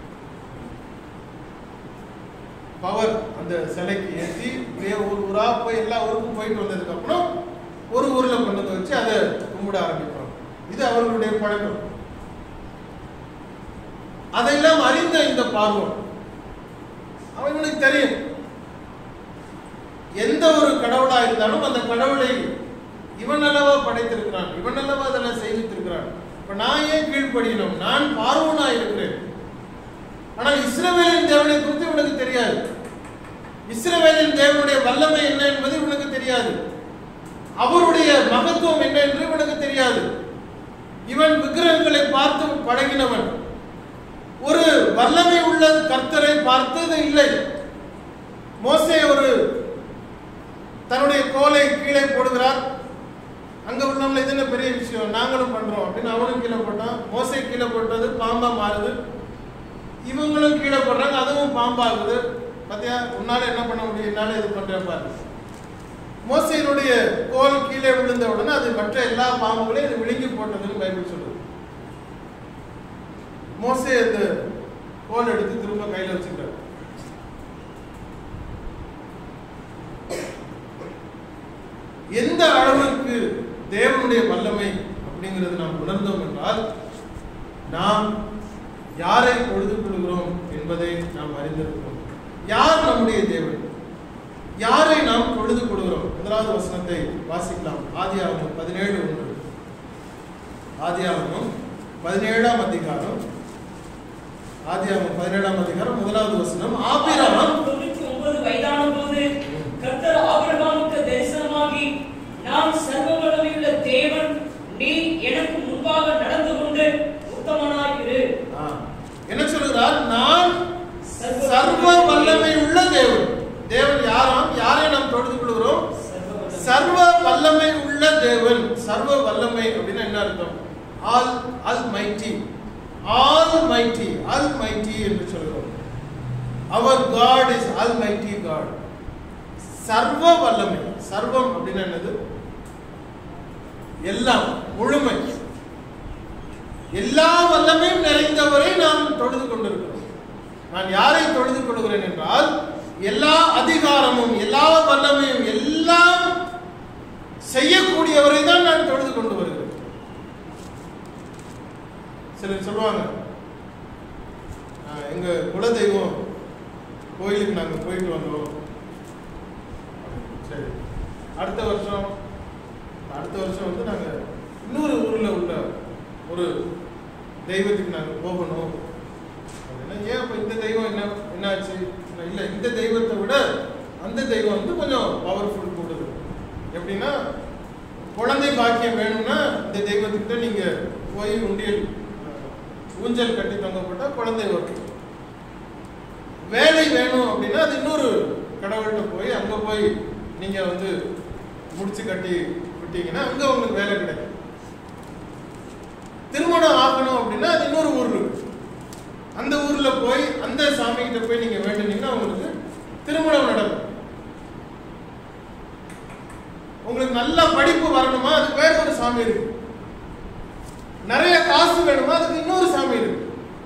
பவர் அந்த சிலைக்கு ஏற்றி இப்படியே ஒரு ஊரா போய் எல்லா ஊருக்கும் போயிட்டு வந்ததுக்கு அப்புறம் ஒரு ஊர்ல கொண்டு வந்து வச்சு அதை கும்பிட ஆரம்பிப்பாங்க. இது அவர்களுடைய பழக்கம். அதையெல்லாம் அறிந்த இந்த பார்வோன் அவங்களுக்கு தெரியும், எந்த ஒரு கடவுளா இருந்தாலும் அந்த கடவுளை இவன் அல்லவா படைத்திருக்கிறான், இவன் அல்லவா அதெல்லாம் செய்திருக்கிறான், இப்ப நான் ஏன் கீழ்ப்படியணும்? நான் பார்வோனா இருக்கிறேன். ஆனால் இஸ்ரவேலின் தேவனை குறித்து இவனுக்கு தெரியாது. இஸ்ரவேலின் தேவனுடைய வல்லமை என்ன என்பது இவனுக்கு தெரியாது. அவருடைய மகத்துவம் என்ன என்று இவனுக்கு தெரியாது. இவன் விக்கிரகங்களை பார்த்து பழகினவன். ஒரு வல்லமை உள்ள கர்த்தரை பார்த்தது இல்லை. மோசே ஒரு தன்னுடைய கோலை கீழே போடுகிறார். அங்க உள்ளவங்க இது என்ன பெரிய விஷயம், நாங்களும் பண்றோம் அப்படின்னு அவனும் கீழே போட்டான். மோசே கீழே போட்டது பாம்பா மாறுது. இவங்களும் கீழே போடுறாங்க, அதுவும் பாம்பாகுது. பாத்தியா, உன்னால என்ன பண்ண முடியும், என்னால இது பண்றேன் பாரு. மோசையினுடைய கோல் கீழே விழுந்த உடனே அது மற்ற எல்லா பாம்புகளையும் அது விழுங்கி போட்டதுன்னு பைபிள் சொல்லுது. மோசே அந்த கோல் எடுத்து திரும்ப கையில வச்சுக்கிறார். எந்த அளவுக்கு தேவனுடைய வல்லமை அப்படிங்கிறது நாம் உணர்ந்தோம் என்றால் நாம் யாரை பொழுது கொள்கிறோம் என்பதை நாம் அறிந்திருக்கிறோம். யார் நம்முடைய தேவன், யாரை நாம் பொழுது கொள்கிறோம்? முதலாவது வசனத்தை வாசிக்கலாம். ஆதியாகமம் பதினேழு ஒன்று. ஆதியாகமம் பதினேழாம் அதிகாரம் ஆதியாகமம் பதினேழாம் அதிகாரம் முதலாவது வசனம். ஆபிரகாம் தொண்ணூற்றி ஒன்பது வயதான போது கர்த்தர் ஆபிரகாமுக்கு தரிசனமாகி, நான் சர்வ வல்லமையுள்ள தேவன், நீ எனக்கு முன்பாக நடந்து கொண்டு உத்தமனாய் இரு. என்ன சொல்கிறார்? நான் சர்வ வல்லமை உள்ள தேவன். தேவன் யாராம்? யாரை நாம் தொழுது கொள்கிறோம்? சர்வ வல்லமை உள்ள தேவன். சர்வ வல்லமை அப்படின்னா என்ன அர்த்தம்? All almighty, almighty, almighty என்று சொல்கிறோம். அவர் God is almighty God. சர்வ வல்லமை. சர்வம் அப்படின்னா என்னது? எல்லாம், முழுமை. எல்லா வல்லமையும் நிறைந்தவரை நாம் தொழுது கொண்டிருக்கிறோம். நான் யாரை தொழுது கொள்கிறேன் என்றால், எல்லா அதிகாரமும் எல்லா வல்லமையும் எல்லாம் செய்யக்கூடியவரை தான் நான் தொழுது கொண்டு வருகிறேன். சிலர் சொல்லுவாங்க, எங்க குலதெய்வம் கோயிலுக்கு நாங்க போயிட்டு வந்தோம், சரி அடுத்த வருஷம் அடுத்த வருஷம் வந்து நாங்க இன்னொரு ஊர்ல உள்ள ஒரு தெய்வத்துக்கு நாங்க போகணும் அப்படின்னா, ஏன் அப்ப இந்த தெய்வம் என்ன என்னாச்சு? இல்ல, இந்த தெய்வத்தை விட அந்த தெய்வம் வந்து கொஞ்சம் பவர்ஃபுல் கூடுது. எப்படின்னா, குழந்தை பாக்கியம் வேணும்னா இந்த தெய்வத்துக்கிட்ட நீங்க போய் உண்டியல் ஊஞ்சல் கட்டி தொங்கப்பட்டா குழந்தை வரும். வேலை வேணும் அப்படின்னா அது இன்னொரு கடவுள்கிட்ட போய் அங்க போய் நீங்க வந்து முடிச்சு கட்டி விட்டீங்கன்னா அங்க உங்களுக்கு வேலை கிடைக்கும். திருமணம் ஆகணும் அப்படின்னா அது இன்னொரு ஊர் இருக்கு, அந்த ஊர்ல போய் அந்த சாமி கிட்ட போய் நீங்க வேண்டினீங்க நல்ல படிப்பு வரணுமா, அதுக்கு வேற ஒரு சாமி இருக்கு. நிறைய காசு வேணுமா, அதுக்கு இன்னொரு சாமி இருக்கு.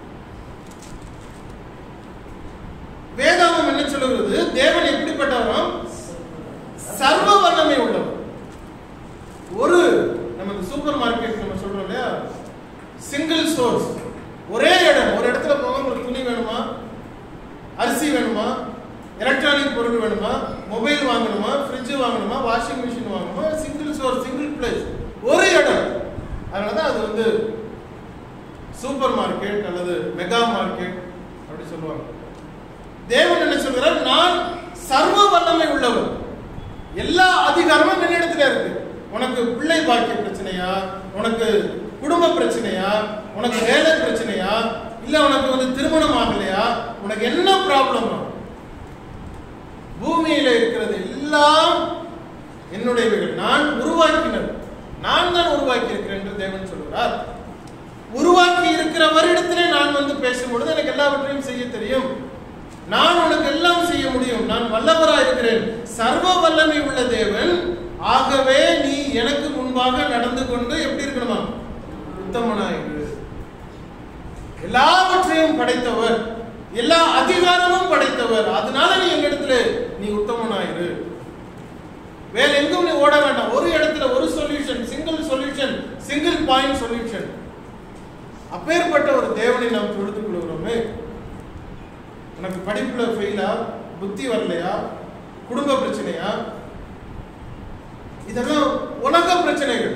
வேதாகம் என்ன சொல்லுகிறது? தேவன் எப்படிப்பட்டவரும் சர்வ வல்லமை உள்ளவர். ஒரு நமக்கு சூப்பர் மார்க்கெட் நம்ம சொல்றோம் இல்லையா, சிங்கிள் சோர்ஸ், ஒரே இடம். ஒரு இடத்துல போக உங்களுக்கு துணி வேணுமா, அரிசி வேணுமா, எலக்ட்ரானிக் பொருள் வேணுமா, மொபைல் வாங்கணுமா, ஃப்ரிட்ஜ் வாங்கணுமா, வாஷிங் மிஷின் வாங்கணுமா, சிங்கிள் சோர்ஸ், சிங்கிள் பிளேஸ், ஒரு இடம். அதனாலதான் அது வந்து சூப்பர் மார்க்கெட் அல்லது மெகா மார்க்கெட் அப்படி சொல்லுவாங்க. தேவன் என்ன சொல்கிறார்? நான் சர்வ வல்லமை உள்ளவர், எல்லா அதிகாரமும் என்னிடத்துல இருக்கு. உனக்கு பிள்ளை பாக்கிய பிரச்சனையா, உனக்கு குடும்ப பிரச்சனையா, உனக்கு வேலை பிரச்சனையா, இல்ல உனக்கு வந்து திருமணம் ஆகலையா, உனக்கு என்ன ப்ராப்ளம்? பூமியில இருக்கிறது எல்லாம் என்னுடையவைகள், நான் உருவாக்கினது, நான் தான் உருவாக்கி இருக்கிறேன் என்று தேவன் சொல்கிறார். உருவாக்கி இருக்கிறவரிடத்திலே நான் வந்து பேசும்பொழுது எனக்கு எல்லாவற்றையும் செய்ய தெரியும், நான் உனக்கு எல்லாம் செய்ய முடியும், நான் வல்லவராக இருக்கிறேன், சர்வ வல்லமை உள்ள தேவன். ஆகவே நீ எனக்கு முன்பாக நடந்து கொண்டு எப்படி இருக்கணுமா? உத்தமனாயிரு. எல்லாவற்றையும் படைத்தவர், எல்லா அதிகாரமும் படைத்தவர், அதனால நீ எங்க இடத்துல நீ உத்தமனாயிரு. வேற எங்கும் நீ ஓட வேண்டாம். ஒரு இடத்துல ஒரு solution, single solution, single point solution. அப்பேற்பட்ட ஒரு தேவனை நாம் தொழுது கொள்கிறோமே. உனக்கு படிப்புல ஃபெயிலா, புத்தி வரலையா, குடும்ப பிரச்சனையா, இதெல்லாம் உலக பிரச்சனைகள்.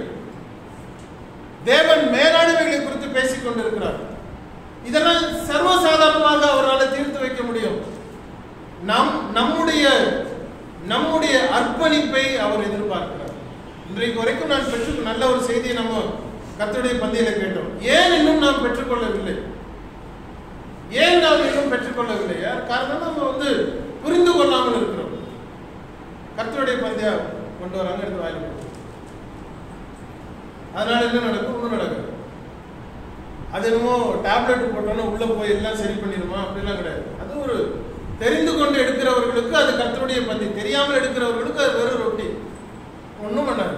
தேவன் மேலானவைகளை குறித்து பேசிக் கொண்டிருக்கிறார். இதெல்லாம் சர்வசாதாரணமாக அவரால் தீர்த்து வைக்க முடியும். நம் நம்முடைய நம்முடைய அர்ப்பணிப்பை அவர் எதிர்பார்க்கிறார். இன்றைக்கு வரைக்கும் நான் பெற்று நல்ல ஒரு செய்தியை நம்ம கர்த்தருடைய பந்தியில கேட்டோம். ஏன் இன்னும் நாம் பெற்றுக்கொள்ளவில்லை? ஏன் நாம் இன்னும் பெற்றுக்கொள்ளவில்லை? காரணம் நம்ம வந்து புரிந்து கொள்ளாமல் இருக்கிறோம். கர்த்தருடைய பந்தியா கொண்டு வராங்க, எடுத்து வாயில் போடுவோம். அதனால என்ன நடக்கும்? ஒன்றும் நடக்கும். அது என்னமோ டேப்லெட் போட்டோன்னா உள்ள போய் எல்லாம் சரி பண்ணிடுமா? அப்படிலாம் கிடையாது. அது ஒரு தெரிந்து கொண்டு எடுக்கிறவர்களுக்கு அது கர்த்தருடைய பந்தி, தெரியாமல் எடுக்கிறவர்களுக்கு அது வெறும் ரொட்டி, ஒன்றும் பண்ணாது.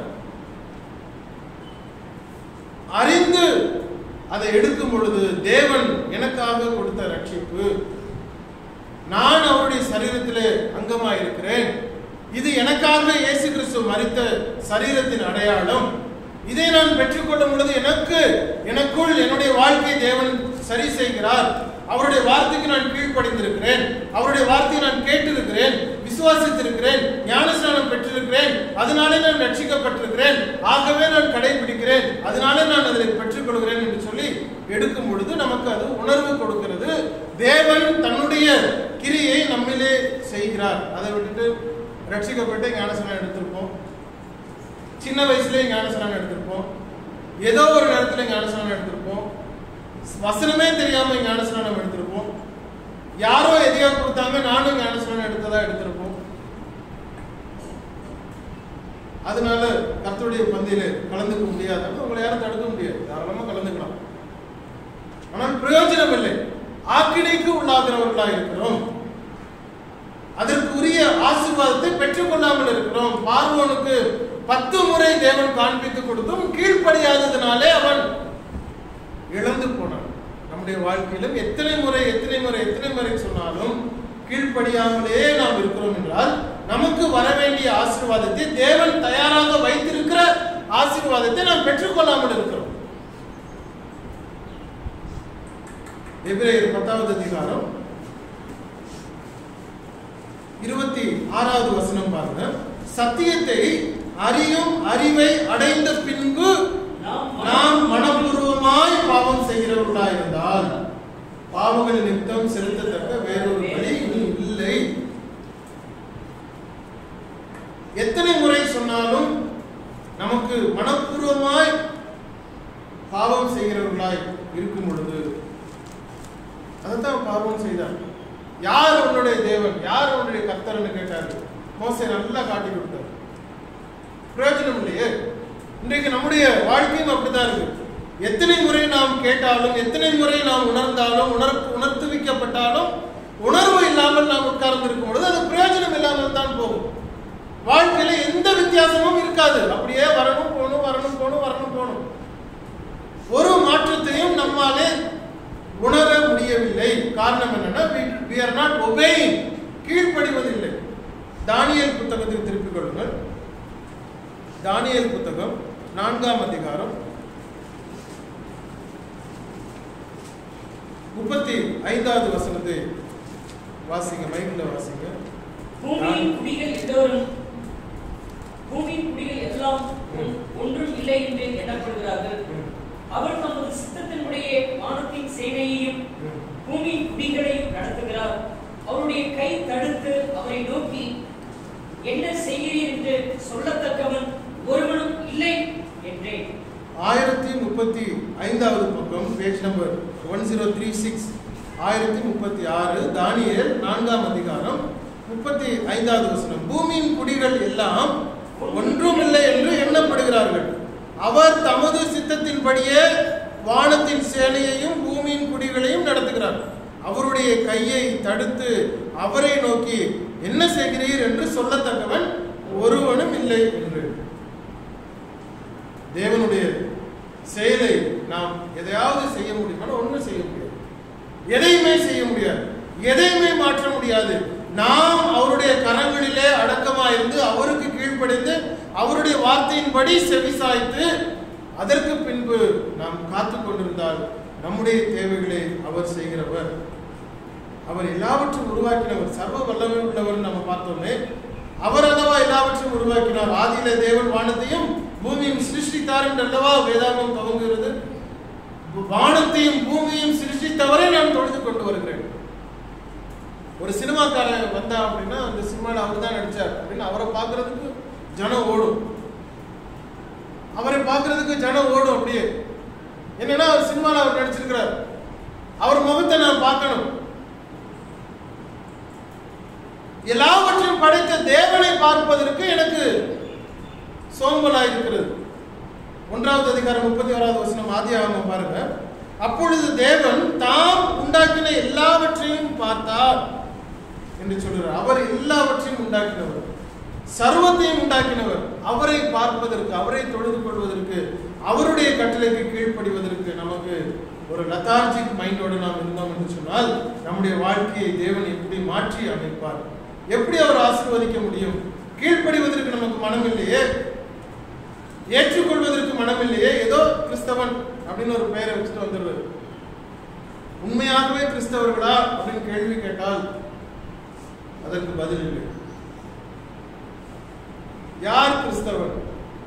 அறிந்து அதை எடுக்கும் பொழுது தேவன் எனக்காக கொடுத்த ரட்சிப்பு, நான் அவருடைய சரீரத்திலே அங்கமாயிருக்கிறேன், இது எனக்காக இயேசு கிறிஸ்து மரித்த சரீரத்தின் அடையாளம், இதை நான் பெற்றுக்கொள்ளும் பொழுது எனக்கு எனக்குள் என்னுடைய வாழ்க்கை தேவன் சரி செய்கிறார். அவருடைய வார்த்தைக்கு நான் கீழ்ப்படிந்திருக்கிறேன், அவருடைய வார்த்தையை நான் கேட்டிருக்கிறேன், விசுவாசித்திருக்கிறேன், ஞானஸ்நானம் பெற்றிருக்கிறேன், அதனாலே நான் ரட்சிக்கப்பட்டிருக்கிறேன், ஆகவே நான் கடைபிடிக்கிறேன், அதனாலே நான் அதை பெற்றுக்கொள்கிறேன் என்று சொல்லி எடுக்கும் பொழுது நமக்கு அது உணர்வு கொடுக்கிறது. தேவன் தன்னுடைய கிரியை நம்மிலே செய்கிறார். அதை விட்டுட்டு ரட்சிக்கப்பட்டு ஞானஸ்நானம் எடுத்திருப்போம், சின்ன வயசுலேயே ஞானஸ்நானம் எடுத்திருப்போம், ஏதோ ஒரு நேரத்தில் ஞானஸ்நானம் எடுத்திருப்போம், வசனமே தெரியாம ஞானஸ்நானம் எடுத்திருப்போம், யாரோ எதையோ கொடுத்தாங்க நானும் ஞானஸ்நானம் எடுத்ததா எடுத்திருப்போம். அதனால கர்த்தருடைய பந்தியில கலந்துக்க முடியாது, உங்களை யாரும் தடுக்க முடியாது, தாராளமா கலந்துக்கலாம். ஆனால் பிரயோஜனம் இல்லை, ஆக்கினைக்கு உள்ளாகிறவர்களா இருக்கிறோம், அதற்குரிய ஆசீர்வாதத்தை பெற்றுக் கொள்ளாமல் இருக்கிறோம். பார்வோனுக்கு பத்து முறை தேவன் காண்பித்து கொடுத்தும் கீழ்ப்படியாததினாலே அவன் இழந்து போனான். நம்முடைய வாழ்க்கையிலும் எத்தனை முறை எத்தனை முறை எத்தனை முறை சொன்னாலும் கீழ்ப்படியாமலே நாம் இருக்கிறோம் என்றால் நமக்கு வர வேண்டிய ஆசீர்வாதத்தை தேவன் தயாராக வைத்திருக்கிற ஆசீர்வாதத்தை நாம் பெற்றுக்கொள்ளாமல் இருக்கிறோம். எபிரேயர் பத்தாவது அதிகாரம் இருபத்தி ஆறாவது வசனம் பாருங்க. சத்தியத்தை அறியும் அறிவை அடைந்த பின்பு நாம் மனப்பூர்வமாய் பாவம் செய்கிறவர்களா இருந்தால் பாவங்கள் நிமித்தம் செலுத்தத்தக்க வேறொரு வழி இனி இல்லை. எத்தனை முறை சொன்னாலும் நமக்கு மனப்பூர்வமாய் பாவம் செய்கிறவர்களாய் இருக்கும் பொழுது அதைத்தான் பாவம் செய்தார். யார் உன்னுடைய தேவன், யார் உன்னுடைய கர்த்தர்னு கேட்டாரு. மோசே நல்லா காட்டி கொடுத்தார். பிரயோஜனம் இல்லையே. இன்றைக்கு நம்முடைய வாழ்க்கையும் அப்படித்தான் இருக்கு. எத்தனை முறை நாம் கேட்டாலும் எத்தனை முறை நாம் உணர்ந்தாலும் உணர் உணர்த்துவிக்கப்பட்டாலும் உணர்வு இல்லாமல் நாம் உட்கார்ந்து இருக்கும் பொழுது அது பிரயோஜனம் இல்லாமல் தான் போகும். வாழ்க்கையில எந்த வித்தியாசம் வித்தியாசமும் இருக்காது. அப்படியே வரணும் போகணும் வரணும் போகணும் வரணும் போகணும். ஒரு மாற்றத்தையும் நம்மாலே உணர முடியவில்லை. காரணம் என்னன்னா, we are not obeying, கீழ்ப்படிவதில்லை. தானியேல் புத்தகத்துக்கு திருப்பிக் கொள்ளுங்கள். தானியேல் புத்தகம் நான்காம் அதிகாரம் முப்பத்தி ஐந்தாவது வசனத்தை வாசிங்க, மைக்கில் வாசிங்க. பூமியின் குடிகள் எல்லோரும் பூமியின் குடிகள் எல்லாம் ஒன்றும் இல்லை என்று எண்ணப்படுகிறார்கள். அவர் தமது சித்தத்தினுடைய வானத்தின் சேனையையும் பூமியின் குடிகளையும் நடத்துகிறார். அவருடைய கை தடுத்து அவரை நோக்கி என்ன செய்கிறீர் என்று சொல்லத்தக்கவன் ஒருவனும் இல்லை என்றேன். ஆயிரத்தி முப்பத்தி ஐந்தாவது பக்கம், page number one zero three six, ஆயிரத்தி முப்பத்தி ஆறு, தானியேல் நான்காம் அதிகாரம் முப்பத்தி ஐந்தாவது வசனம். பூமியின் குடிகள் எல்லாம் ஒன்றும் இல்லை என்று எண்ணப்படுகிறார்கள். அவர் தமது சித்தத்தின்படியே வானத்தின் சேனையையும் பூமியின் குடிகளையும் நடத்துகிறார். அவருடைய கையை தடுத்து அவரை நோக்கி என்ன செய்கிறீர் என்று சொல்லத்தக்கவன் ஒருவனும் இல்லை என்று. தேவனுடைய செயலை நாம் எதையாவது செய்ய முடியுமா? ஒன்றும் செய்ய முடியாது. எதையுமே செய்ய முடியாது, எதையுமே மாற்ற முடியாது. நாம் அவருடைய கரங்களிலே அடக்கமாயிருந்து அவருக்கு கீழ்ப்படிந்து அவருடைய வார்த்தையின்படி செவிசாய்த்து அதற்கு பின்பு நாம் காத்து கொண்டிருந்தால் நம்முடைய தேவைகளை அவர் செய்கிறவர். அவர் எல்லாவற்றையும் உருவாக்கினவர், சர்வ வல்லமை உள்ளவர். நம்ம பார்த்தோமே, அவர் அல்லவா எல்லாவற்றையும் உருவாக்கினார். ஆதியிலே தேவன் வானத்தையும் பூமியும் சிருஷ்டித்தார் என்று அல்லவா வேதாகமம் துவங்குகிறது. வானத்தையும் பூமியையும் சிருஷ்டித்தவரை நான் தொழுது கொண்டு வருகிறேன். ஒரு சினிமாக்காரன் வந்தா அப்படின்னா அந்த சினிமாவில் அவர் தான் நடிச்சார் அப்படின்னு அவரை பார்க்கறதுக்கு ஜனம் ஓடும். அவரை பார்க்கறதுக்கு ஜனம் ஓடும். அப்படியே என்னன்னா, அவர் சினிமாவில் அவர் நடிச்சிருக்கிறார், அவர் முகத்தை நான் பார்க்கணும். எல்லாவற்றையும் படைத்த தேவனை பார்ப்பதற்கு எனக்கு சோம்பலாய் இருக்கிறது. ஒன்றாவது அதிகாரம் முப்பத்தி ஓராவது வசனம் ஆதியாகமம் பாருங்க. அப்பொழுது தேவன் தாம் உண்டாக்கின எல்லாவற்றையும் பார்த்தார் என்று சொல்கிறார். அவர் எல்லாவற்றையும் உண்டாக்கினவர், சர்வத்தையும் உண்டாக்கினவர். அவரை பார்ப்பதற்கு, அவரை தொழுது கொள்வதற்கு, அவருடைய கட்டளைக்கு கீழ்ப்படிவதற்கு நமக்கு ஒரு லெத்தார்ஜிக் மைண்டோடு நாம் இருந்தோம் என்று சொன்னால் நம்முடைய வாழ்க்கையை தேவன் எப்படி மாற்றி அமைப்பார், எப்படி அவர் ஆசீர்வதிக்க முடியும்? கீழ்ப்படிவதற்கு நமக்கு மனம் இல்லையே, ஏற்றுக்கொள்வதற்கு மனம் இல்லையே. ஏதோ கிறிஸ்தவன் அப்படின்னு ஒரு பெயரை வச்சுட்டு வந்துடுவது. உண்மையாகவே கிறிஸ்தவர்களா அப்படின்னு கேள்வி கேட்டால் அதற்கு பதில் இல்லை. யார் கிறிஸ்தவன்?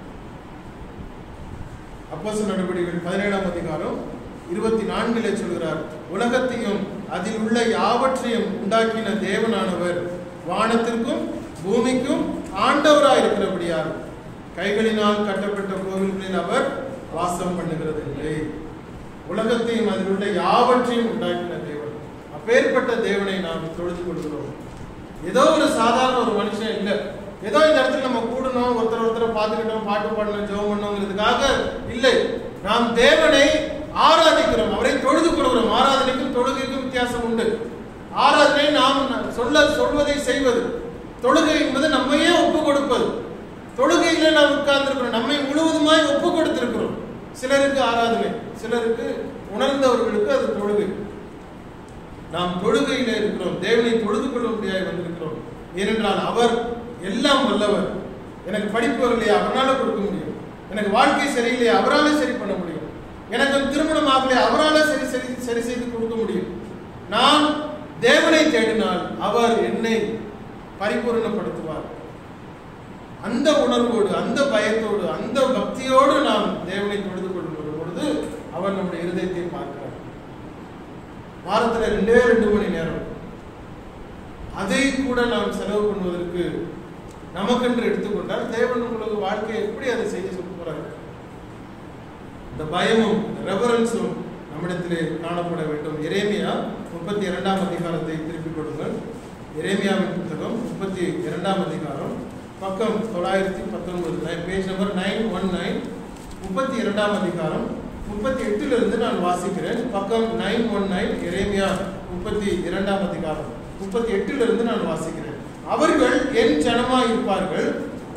அப்போஸ்தலர் நடவடிக்கைகள் பதினேழாம் அதிகாரம் இருபத்தி நான்கிலே சொல்கிறார், உலகத்தையும் அதில் உள்ள யாவற்றையும் உண்டாக்கின தேவனானவர் வானத்திற்கும் பூமிக்கும் ஆண்டவராய் இருக்கிறபடியார் கைகளினால் கட்டப்பட்ட கோவில்களில் அவர் வாசம் பண்ணுகிறது இல்லை. உலகத்தையும் அதில் உள்ள யாவற்றையும் உண்டாக்கின தேவன், அப்பேற்பட்ட தேவனை நாம் தொழுது கொள்கிறோம். ஏதோ ஒரு சாதாரண ஒரு மனுஷன் இல்லை, ஏதோ இந்த இடத்துல நம்ம கூடணும், ஒருத்தர் ஒருத்தரை பார்த்துக்கிட்டோம், பாட்டு பாடணும், ஜெபம் பண்ணணுங்கிறதுக்காக இல்லை. நாம் தேவனை ஆராதிக்கிறோம், அவரை தொழுது கொள்கிறோம். ஆராதனைக்கும் தொழுகைக்கும் வித்தியாசம் உண்டு. ஆராதனை நாம் சொல்ல சொல்வதை செய்வது, தொழுகை என்பது நம்மையே ஒப்பு கொடுப்பது. தொழுகையில நாம் உட்கார்ந்திருக்கிறோம், நம்மை முழுவதுமாய் ஒப்பு கொடுத்திருக்கிறோம். சிலருக்கு ஆராதனை, சிலருக்கு உணர்ந்தவர்களுக்கு அது தொழுகை. நாம் தொழுகையில இருக்கிறோம், தேவனை தொழுது கொள்ள முடியாது வந்திருக்கிறோம். ஏனென்றால் அவர் எல்லாம் வல்லவர். எனக்கு படிப்பு வரலையா, அவரால் கொடுக்க முடியும். எனக்கு வாழ்க்கை சரியில்லையா, அவராலே சரி பண்ண முடியும். எனக்கு திருமணம் ஆகலையா, அவரால் சரி சரி சரி செய்து கொடுக்க முடியும். நான் தேவனை தேடினால் அவர் என்னை பரிபூர்ணப்படுத்துவார். அந்த உணர்வோடு, அந்த பயத்தோடு, அந்த பக்தியோடு நாம் தேவனை தொழுது கொள்ளும் பொழுது அவர் நம்முடைய இருதயத்தை பார்க்கிறார். வாரத்தில் ரெண்டே ரெண்டு மணி நேரம் அதை கூட நாம் செலவு பண்ணுவதற்கு நமக்கென்று எடுத்துக்கொண்டால் தேவன் உங்களுக்கு வாழ்க்கையை எப்படி அதை செய்ய சொல்ல போறாரு? இந்த பயமும் ரெவரன்ஸும் நம்மிடத்திலே காணப்பட வேண்டும். எரேமியா முப்பத்தி இரண்டாம் அதிகாரத்தை திருப்பிக் கொடுங்கள். எரேமியாவின் புத்தகம் முப்பத்தி இரண்டாம் அதிகாரம், பக்கம் தொள்ளாயிரத்தி பத்தொன்பது, page number nine one nine. முப்பத்தி இரண்டாம் அதிகாரம் முப்பத்தி எட்டிலிருந்து நான் வாசிக்கிறேன். பக்கம் நைன் ஒன் நைன், எரேமியா முப்பத்தி இரண்டாம் அதிகாரம் முப்பத்தி எட்டிலிருந்து நான் வாசிக்கிறேன். அவர்கள் என் ஜனமாய் இருப்பார்கள்,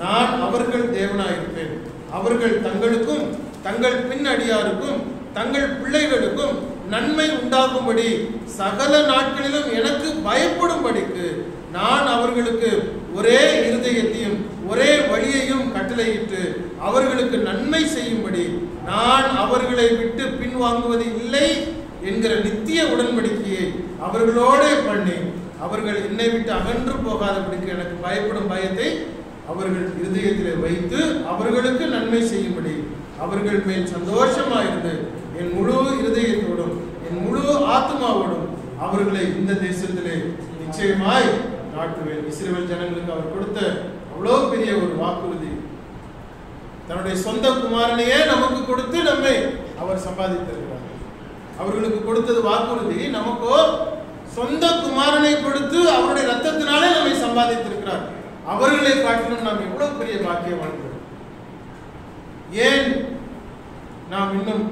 நான் அவர்கள் தேவனாயிருப்பேன். அவர்கள் தங்களுக்கும் தங்கள் பின்னடியாருக்கும் தங்கள் பிள்ளைகளுக்கும் நன்மை உண்டாகும்படி சகல நாட்களிலும் எனக்கு பயப்படும்படிக்கு நான் அவர்களுக்கு ஒரே இருதயத்தையும் ஒரே வழியையும் கட்டளையிட்டு அவர்களுக்கு நன்மை செய்யும்படி நான் அவர்களை விட்டு பின்வாங்குவது இல்லை என்கிற நித்திய உடன்படிக்கையை அவர்களோட பண்ணி அவர்கள் என்னை விட்டு அகன்று போகாதபடிக்கு எனக்கு பயப்படும் பயத்தை அவர்கள் இருதயத்திலே வைத்து அவர்களுக்கு நன்மை செய்யும்படி அவர்கள் மேல் சந்தோஷமாயிருந்து என் முழு இருதயத்தோடும் என் முழு ஆத்மாவோடும் அவர்களை இந்த தேசத்திலே நிச்சயமாய் நாட்டுவேன். இஸ்ரவேல் ஜனங்களுக்கு அவர் கொடுத்த அவ்வளவு பெரிய ஒரு வாக்குறுதி, தன்னுடைய சொந்த குமாரனையே நமக்கு கொடுத்து நம்மை அவர் சம்பாதித்திருக்கிறார். அவர்களுக்கு கொடுத்தது வாக்குறுதி, நமக்கோ சொந்த குமாரனை கொடுத்து அவருடைய ரத்தத்தினாலே நம்மை சம்பாதித்திருக்கிறார். அவர்களை காட்டிலும் நாம் எவ்வளவு பெரிய பாக்கியம் வாழ்கிறோம். ஏன் நாம் இன்னும்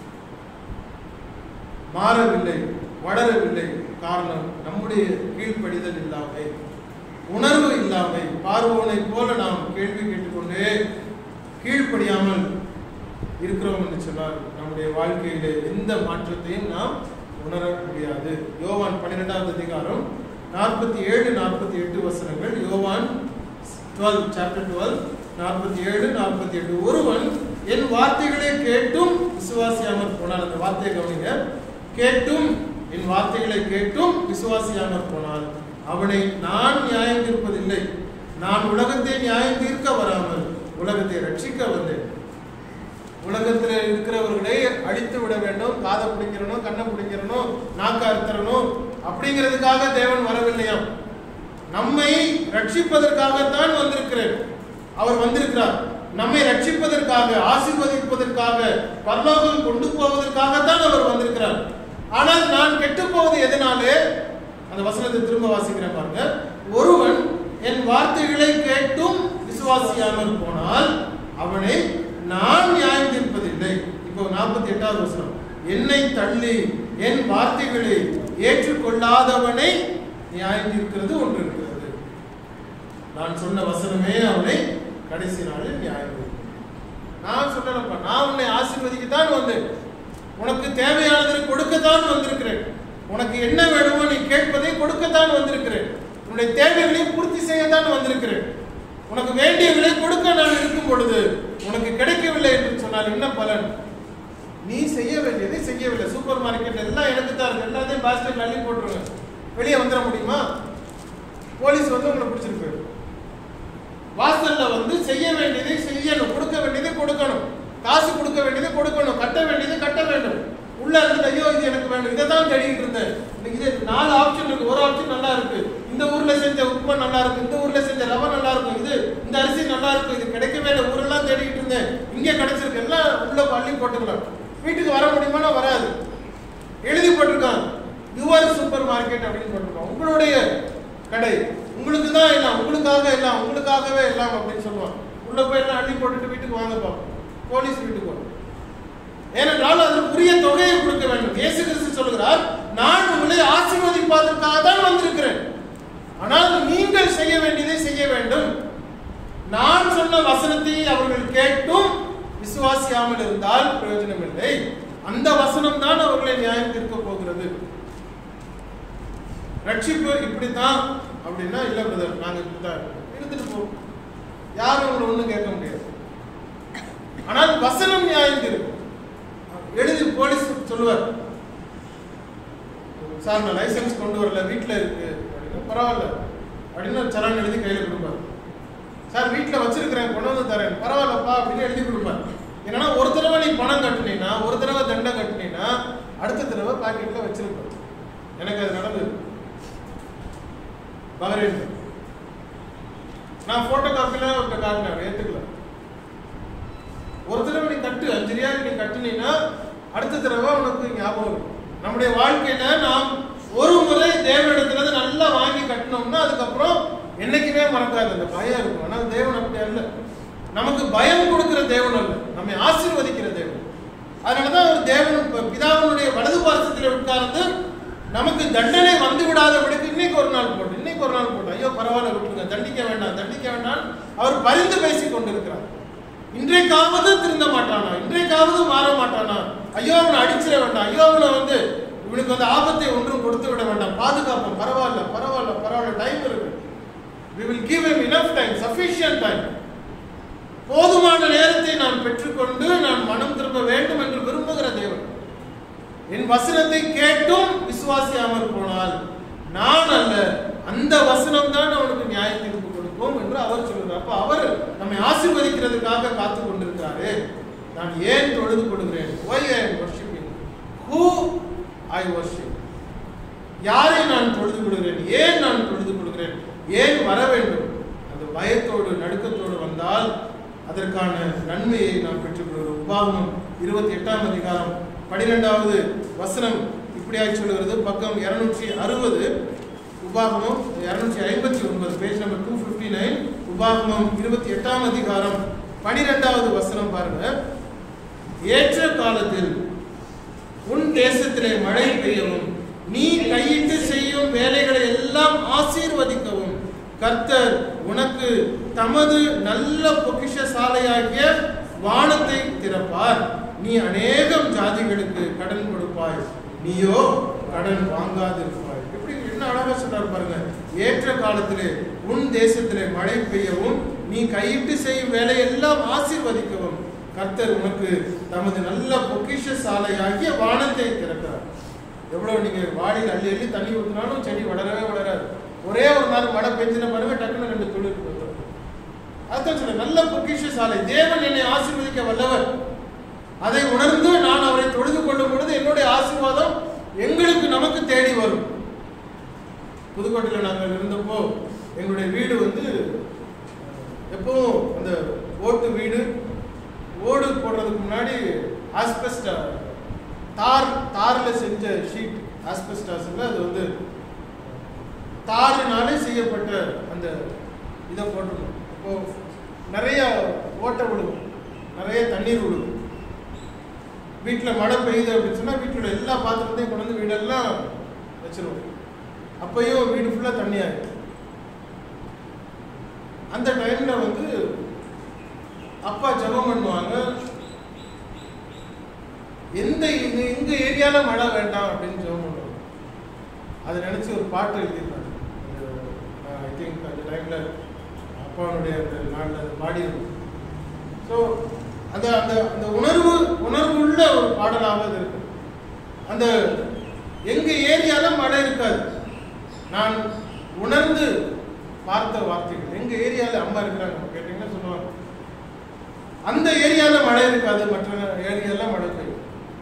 மாறவில்லை, வளரவில்லை? காரணம் நம்முடைய கீழ்ப்படிதல் இல்லாமை, உணர்வு இல்லாமை. பார்வோனை போல நாம் கேள்வி கேட்டுக்கொண்டே கீழ்ப்படியாமல் இருக்கிறோம் என்று சொன்னால் நம்முடைய வாழ்க்கையிலே எந்த மாற்றத்தையும் நாம் உணர முடியாது. யோவான் பன்னிரெண்டாவது அதிகாரம் நாற்பத்தி ஏழு நாற்பத்தி எட்டு வசனங்கள். யோவான் டுவெல் சாப்டர் டுவெல் நாற்பத்தி ஏழு நாற்பத்தி எட்டு. ஒருவன் என் வார்த்தைகளை கேட்டும் விசுவாசியாமற் போனால், அந்த வார்த்தையை கவனிங்க, கேட்டும் என் வார்த்தைகளை கேட்டும் விசுவாசியாமற் போனால் அவனை நான் நியாயம் தீர்ப்பதில்லை. நான் உலகத்தை நியாயம் தீர்க்க வராமல் உலகத்தை ரட்சிக்க வந்தேன். உலகத்தில் இருக்கிறவர்களை அழித்து விட வேண்டும், காதை பிடிக்கிறனும் கண்ணை பிடிக்கிறனும் நாக்கா அறுத்தரணும் அப்படிங்கிறதுக்காக தேவன் வரவில்லையாம். நம்மை ரட்சிப்பதற்காகத்தான் வந்திருக்கிறேன். அவர் வந்திருக்கிறார். நம்மை ரட்சிப்பதற்காக, ஆசீர்வதிப்பதற்காக, பரலோகம் கொண்டு போவதற்காகத்தான் அவர் வந்திருக்கிறார். ஆனால் நான் கெட்டு போவது எதனாலே? அந்த வசனத்தை திரும்ப வாசிக்கிறேன் பாருங்க. ஒருவன் என் வார்த்தைகளை கேட்டும் விசுவாசியாமல் போனால் அவனை நான் நியாயம் தீர்ப்பதில்லை. இப்போ நாற்பத்தி எட்டாவது வசனம். என்னை தள்ளி என் வார்த்தைகளை ஏற்றுக்கொள்ளாதவனை நியாயம் தீர்க்கிறது ஒன்று இருக்கிறது. நான் சொன்ன வசனமே அவனை கடைசி நாளில் நியாயம் தீர்க்கும். நான் சொல்லலப்பா, நான் உன்னை ஆசீர்வதிக்கத்தான் வந்தேன், உனக்கு தேவையானதை கொடுக்கத்தான் வந்திருக்கிறேன், உனக்கு என்ன வேணுமோ நீ கேட்பதை கொடுக்கத்தான் வந்திருக்கிறேன், உன்னுடைய தேவைகளை பூர்த்தி செய்யத்தான் வந்திருக்கிறேன். உனக்கு வேண்டியவர்களை கொடுக்க நான் இருக்கும் பொழுது உனக்கு கிடைக்கவில்லை என்று சொன்னால் என்ன பலன்? நீ செய்ய வேண்டியதை செய்யவில்லை. சூப்பர் மார்க்கெட் எல்லாம் எனக்கு தான் இருக்கு, எல்லாத்தையும் பாஸ்கெட்ல அள்ளி போட்டுருங்க, வெளியே வந்துட முடியுமா? போலீஸ் வந்து உங்களை பிடிச்சிருக்கு. வாசல்ல வந்து செய்ய வேண்டியதை செய்யணும், கொடுக்க வேண்டியதை கொடுக்கணும், காசு கொடுக்க வேண்டியதை கொடுக்கணும், கட்ட வேண்டியதை கட்ட வேண்டும். உள்ள இருந்து ஐயோ இது எனக்கு வேணும், இதை தான் தேடிட்டு இருந்தேன், இது நாலு ஆப்ஷன் இருக்கு, ஒரு ஆப்ஷன் நல்லா இருக்கு, இந்த ஊர்ல செஞ்ச உப்புமா நல்லா இருக்கு, இந்த ஊர்ல செஞ்ச ரவை நல்லா இருக்கும், இது இந்த அரிசி நல்லா இருக்கும், இது கிடைக்கவே இல்லை, ஊரெல்லாம் தேடிட்டு இருந்தேன், இங்கே கிடைச்சிருக்கு, எல்லாம் உள்ள அள்ளி போட்டுக்கலாம். வீட்டுக்கு வர முடியுமானா வராது. எழுதி போட்டிருக்கான் யுவர் சூப்பர் மார்க்கெட் அப்படின்னு போட்டிருக்கான். உங்களுடைய கடை, உங்களுக்கு தான் எல்லாம், உங்களுக்காக எல்லாம், உங்களுக்காகவே எல்லாம் அப்படின்னு சொல்லுவான். உள்ள போய் எல்லாம் அள்ளி போட்டுட்டு வீட்டுக்கு வாங்க பார்ப்போம். போலீஸ் வீட்டுக்கு வரும். ஏனென்றால் அதில் உரிய தொகையை கொடுக்க வேண்டும். இயேசு கிறிஸ்து சொல்கிறார், நான் உங்களை ஆசீர்வதிப்பதற்காக தான் வந்திருக்கிறேன், ஆனால் நீங்கள் செய்ய வேண்டியதை செய்ய வேண்டும். நான் சொன்ன வசனத்தை அவர்கள் கேட்டும் விசுவாசியாமல் இருந்தால் பிரயோஜனம் இல்லை. அந்த வசனம் தான் அவர்களை நியாயம் தீர்க்க போகிறது. ரட்சிப்பு இப்படித்தான் அப்படின்னா இல்ல பிரதர், நாங்க இப்படித்தான் இருந்துட்டு போவோம், யாரும் உங்களை ஒண்ணும் கேட்க முடியாது. ஆனால் வசனம் நியாயம் தீர்க்கும். எழுதி போலீஸ் சொல்லுவார், சார் நான் லைசன்ஸ் கொண்டு வரல, வீட்டில் இருக்கு அப்படின்னு. பரவாயில்ல அப்படின்னு சலான் எழுதி கையில் கொடுப்பார். சார் வீட்டில் வச்சிருக்கிறேன், கொண்டு வந்து தரேன், பரவாயில்லப்பா அப்படின்னு எழுதி கொடுப்பார். ஏன்னா ஒரு தடவை நீ பணம் கட்டினீங்கன்னா, ஒரு தடவை தண்டம் கட்டினீங்கன்னா அடுத்த தடவை பாக்கெட்ல வச்சிருப்பேன். எனக்கு அது நடந்தது. பஹ்ரைன் நான் போட்டோ காப்பில காட்டினேன், ஏத்துக்கல. ஒரு தடவை நீ கட்டு, அஞ்சு ரியால் நீ கட்டினீங்கன்னா அடுத்த தடவை உனக்கு ஞாபகம் இருக்கும். நம்முடைய வாழ்க்கையில நாம் ஒரு முறை தேவனிடத்துல நல்லா வாங்கி கட்டினோம்னா அதுக்கப்புறம் என்னைக்குமே மறக்காது, அந்த பயம் இருக்கும். ஆனால் தேவன் அப்படி அல்ல. நமக்கு பயம் கொடுக்கிற தேவன் அல்ல, நம்மை ஆசீர்வதிக்கிற தேவன். அதனாலதான் ஒரு தேவன் பிதாவினுடைய வலது பார்சத்தில் உட்கார்ந்து நமக்கு தண்டனை வந்து விடாதபடிக்கு இன்னைக்கு ஒரு நாள் போட்டு, இன்னைக்கு என்னைக்கு ஒரு நாள் போட்டோம், ஐயோ பரவாயில்ல விட்டுருங்க, தண்டிக்க வேண்டாம் தண்டிக்க வேண்டாம் அவர் பரிந்து பேசி கொண்டிருக்கிறார். இன்றைக்காவது திருந்த மாட்டானா, இன்றைக்காவது மாற மாட்டானா, ஐயோ அவனை அடிச்சிட வேண்டாம், ஐயோ அவனை வந்து இவனுக்கு வந்து ஆபத்தை ஒன்றும் கொடுத்து விட வேண்டாம், பாதுகாப்போம், பரவாயில்ல பரவாயில்ல பரவாயில்ல, டைம் இருக்கு, we will give him enough time, sufficient time. போதுமான நேரத்தை நான் பெற்றுக்கொண்டு நான் மனம் திரும்ப வேண்டும் என்று விரும்புகிற தேவன். என் வசனத்தை கேட்டும் விசுவாசியாமல் போனால் நான் அல்ல, அந்த வசனம் தான் அவனுக்கு நியாய தீர்ப்பு கொடுக்கும் என்று அவர் சொல்கிறார். அப்ப அவர் நம்மை ஆசீர்வதிக்கிறதுக்காக காத்து கொண்டிருக்கிறாரு. நான் ஏன் தொழுது கொள்கிறேன்? why I am worshiping, who I worship, யாரை நான் தொழுது கொள்கிறேன், ஏன் நான் தொழுது கொள்கிறேன், ஏன் வர வேண்டும்? அந்த பயத்தோடு நடுக்கத்தோடு வந்தால் அதற்கான நன்மையை நாம் பெற்றுக்கொள்கிறோம். உபாகமம் இருபத்தி எட்டாம் அதிகாரம் பனிரெண்டாவது வசனம் இப்படியாய் சொல்லுகிறது. பக்கம் இருநூற்றி அறுபது, உபாகமம் இருநூற்றி ஐம்பத்தி ஒன்பது, page number two fifty nine. உபாகமம் இருபத்தி எட்டாம் அதிகாரம் பனிரெண்டாவது வசனம் பாருங்க. ஏற்ற காலத்தில் உன் தேசத்திலே மழை பெய்யவும் நீ கையிட்டு செய்யும் வேலைகளை எல்லாம் ஆசீர்வதிக்கவும் கர்த்தர் உனக்கு தமது நல்ல பொக்கிஷ சாலையாகிய வானத்தை திறப்பார். நீ அநேகம் ஜாதிகளுக்கு கடன் கொடுப்பாய், நீயோ கடன் வாங்காதிருப்பாய். எப்படி என்ன அழகா சொல்றாரு பாருங்க. ஏற்ற காலத்திலே உன் தேசத்திலே மழை பெய்யவும் நீ கையிட்டு செய்யும் வேலை எல்லாம் ஆசீர்வதிக்கவும் கர்த்தர் உனக்கு தமது நல்ல பொக்கிஷ சாலையாகிய வானத்தை திறக்கிறார். எவ்வளவு நீங்க வாளியில் அள்ளி அள்ளி தண்ணி ஊற்றினாலும் செடி வளரவே வளராது. ஒரே ஒரு நாள் மழை பெஞ்சின பாருங்க, டக்குன்னு ரெண்டு துளிர் வந்துடும். அதுதான் சொல்ல நல்ல பொக்கிஷ சாலை. தேவன் என்னை ஆசீர்வதிக்க வல்லவர். அதை உணர்ந்து நான் அவரை தொழுது கொள்ளும் பொழுது என்னுடைய ஆசீர்வாதம் எங்களுக்கு நமக்கு தேடி வரும். புதுக்கோட்டையில் நாங்கள் இருந்தப்போ எங்களுடைய வீடு வந்து எப்பவும் அந்த ஓட்டு வீடு, ஓடு போடுறதுக்கு முன்னாடி ஆஸ்பெஸ்டா தார் தாரில் செஞ்ச ஷீட், ஆஸ்பெஸ்டாஸ்ல அது வந்து தாரினாலே செய்யப்பட்ட அந்த இதை போட்டுருணும். இப்போ நிறைய ஓட்டை விழுகும், நிறைய தண்ணீர் விழுகும். வீட்டில் மழை பெய்யுது அப்படின்னு சொன்னால் வீட்டில் எல்லா பாத்திரத்தையும் கொண்டு வந்து வீடெல்லாம் வச்சிருவோம். அப்பையும் வீடு ஃபுல்லாக தண்ணி ஆகிடும். அந்த டைம்ல வந்து அப்பா ஜெபம் பண்ணுவாங்க, எந்த எங்க ஏரியால மழை வேண்டாம் அப்படின்னு ஜெபம் பண்ணுவாங்க. அதை நினைச்சு ஒரு பாட்டு எழுதியிருக்காங்க. ஐ திங்க் அந்த டைம்ல அப்பாவுடைய அந்த நாளில் பாடி இருக்கும். ஸோ அந்த அந்த அந்த உணர்வு உணர்வு உள்ள ஒரு பாடலாக அது இருக்கு. அந்த எங்க ஏரியால மழை இருக்காது, நான் உணர்ந்து பார்த்த வார்த்தைகள். எங்க ஏரியால அம்மா இருக்கிறாங்க கேட்டீங்கன்னா சொல்லுவாங்க, அந்த ஏரியால மழை இருக்காது, மற்ற ஏரியால மழை பெய்யும்.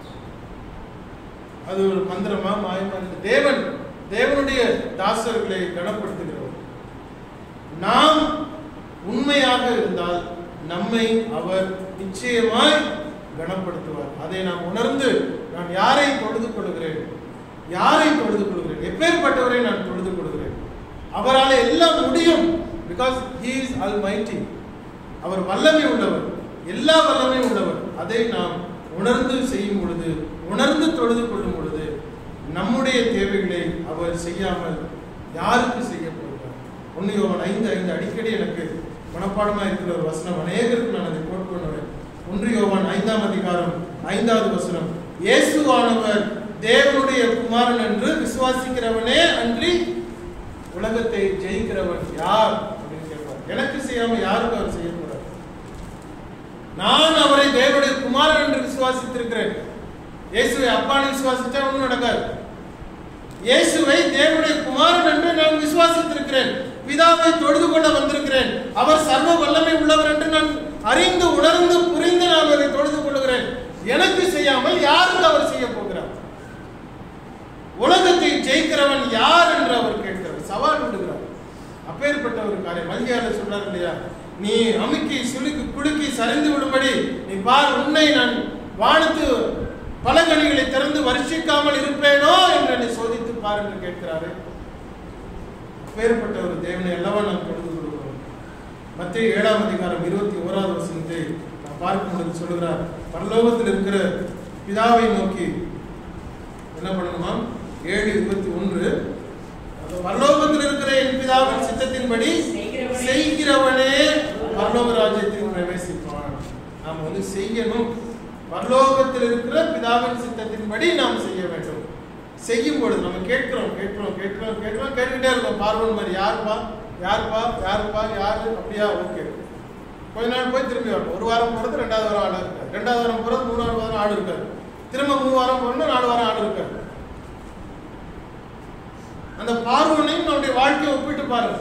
அது ஒரு மந்திரமா மாயமா? தேவன் தேவனுடைய தாசர்களை கனப்படுத்துகிறவர். நாம் உண்மையாக இருந்தால் நம்மை அவர் நிச்சயமாய் கனப்படுத்துவார். அதை நாம் உணர்ந்து நான் யாரை தொழுது கொள்கிறேன், யாரை தொழுது கொள்கிறேன், எப்பேற்பட்டவரை நான் தொழுது கொள்கிறேன், அவரால் எல்லாம் முடியும். பிகாஸ் he is almighty, அவர் வல்லமை உள்ளவர், எல்லா வல்லமை உள்ளவர். அதை நாம் உணர்ந்து செய்யும் பொழுது, உணர்ந்து தொழுது கொள்ளும் பொழுது நம்முடைய தேவைகளை அவர் செய்யாமல் யாருக்கு செய்ய போகிறார்? ஒன்று யோவான் ஐந்து ஐந்து அடிக்கடி எனக்கு மனப்பாடமாக இருக்கிற ஒரு வசனம். அநேகருக்கு நான் அதை கோட் பண்ணுவேன். ஒன்று யோவான் ஐந்தாம் அதிகாரம் ஐந்தாவது வசனம், இயேசுவானவர் தேவனுடைய குமாரன் என்று விசுவாசிக்கிறவனே அன்றி உலகத்தை ஜெயிக்கிறவன் யார் அப்படின்னு கேட்பார். எனக்கு செய்யாம யாருக்கு அவர் செய்ய போறார்? நான் அவரை தேவனுடைய குமாரன் என்று விசுவாசித்திருக்கிறேன். இயேசுவை அப்பான்னு விசுவாசிச்சா ஒன்றும் நடக்காது. இயேசுவை தேவனுடைய குமாரன் என்று நான் விசுவாசித்திருக்கிறேன். பிதாவை தொழுது கொள்ள வந்திருக்கிறேன். அவர் சர்வ வல்லமை உள்ளவர் என்று நான் அறிந்து உணர்ந்து புரிந்து நான் அவரை தொழுது கொள்கிறேன். எனக்கு செய்யாமல் யாருக்கு அவர் செய்ய போகிறார்? உலகத்தை ஜெயிக்கிறவன் யார் என்று அவர் கேட்கிறார், சவால் விடுகிறார். அப்பேற்பட்ட ஒரு காரியம். மல்கியால சொல்றாரு இல்லையா, நீ அமுக்கி சுளுக்கி குலுக்கி சரிந்து விடும்படி நீ பார், உன்னை நான் வானத்து பலகணிகளை திறந்து வருஷிக்காமல் இருப்பேனோ என்று என்னை சோதித்து பார் என்று கேட்கிறாரு. அப்பேற்பட்ட ஒரு தேவனை அல்லவா நாம் தொழுது கொள்கிறோம். மத்தேயு ஏழாம் அதிகாரம் இருபத்தி ஓராவது வசனத்தை நாம் பார்க்கும் பொழுது சொல்லுகிறார், பரலோகத்தில் இருக்கிற பிதாவை நோக்கி என்ன பண்ணணுமா? ஏழு இருபத்தி ஒன்று, பரலோகத்தில் இருக்கிற என் பிதா சித்தத்தின்படி செய்கிறவனே பரலோக ராஜ்யத்தில் பிரவேசிப்பான். நாம் வந்து செய்யணும். பரலோகத்தில் இருக்கிற பிதாவின் சித்தத்தின்படி நாம் செய்ய வேண்டும். செய்யும் பொழுது நம்ம கேட்கிறோம் கேட்கிறோம் கேட்கிறோம் கேட்கிறோம் கேட்டுக்கிட்டே இருக்கோம். பார்வன் மாதிரி யாருப்பா யாருப்பா யாருப்பா யாரு அப்படியா ஓகே. கொஞ்ச நாள் போய் திரும்பி வரணும். ஒரு வாரம் போறது ரெண்டாவது வாரம் ஆடு இருக்காரு, ரெண்டாவது வாரம் போறது மூணாவது வாரம் ஆடு இருக்காரு, திரும்ப மூணு வாரம் போறோம்னா நாலு வாரம் ஆடு இருக்காரு. அந்த பார்வனையும் நம்முடைய வாழ்க்கையை ஒப்பிட்டு பாருங்க.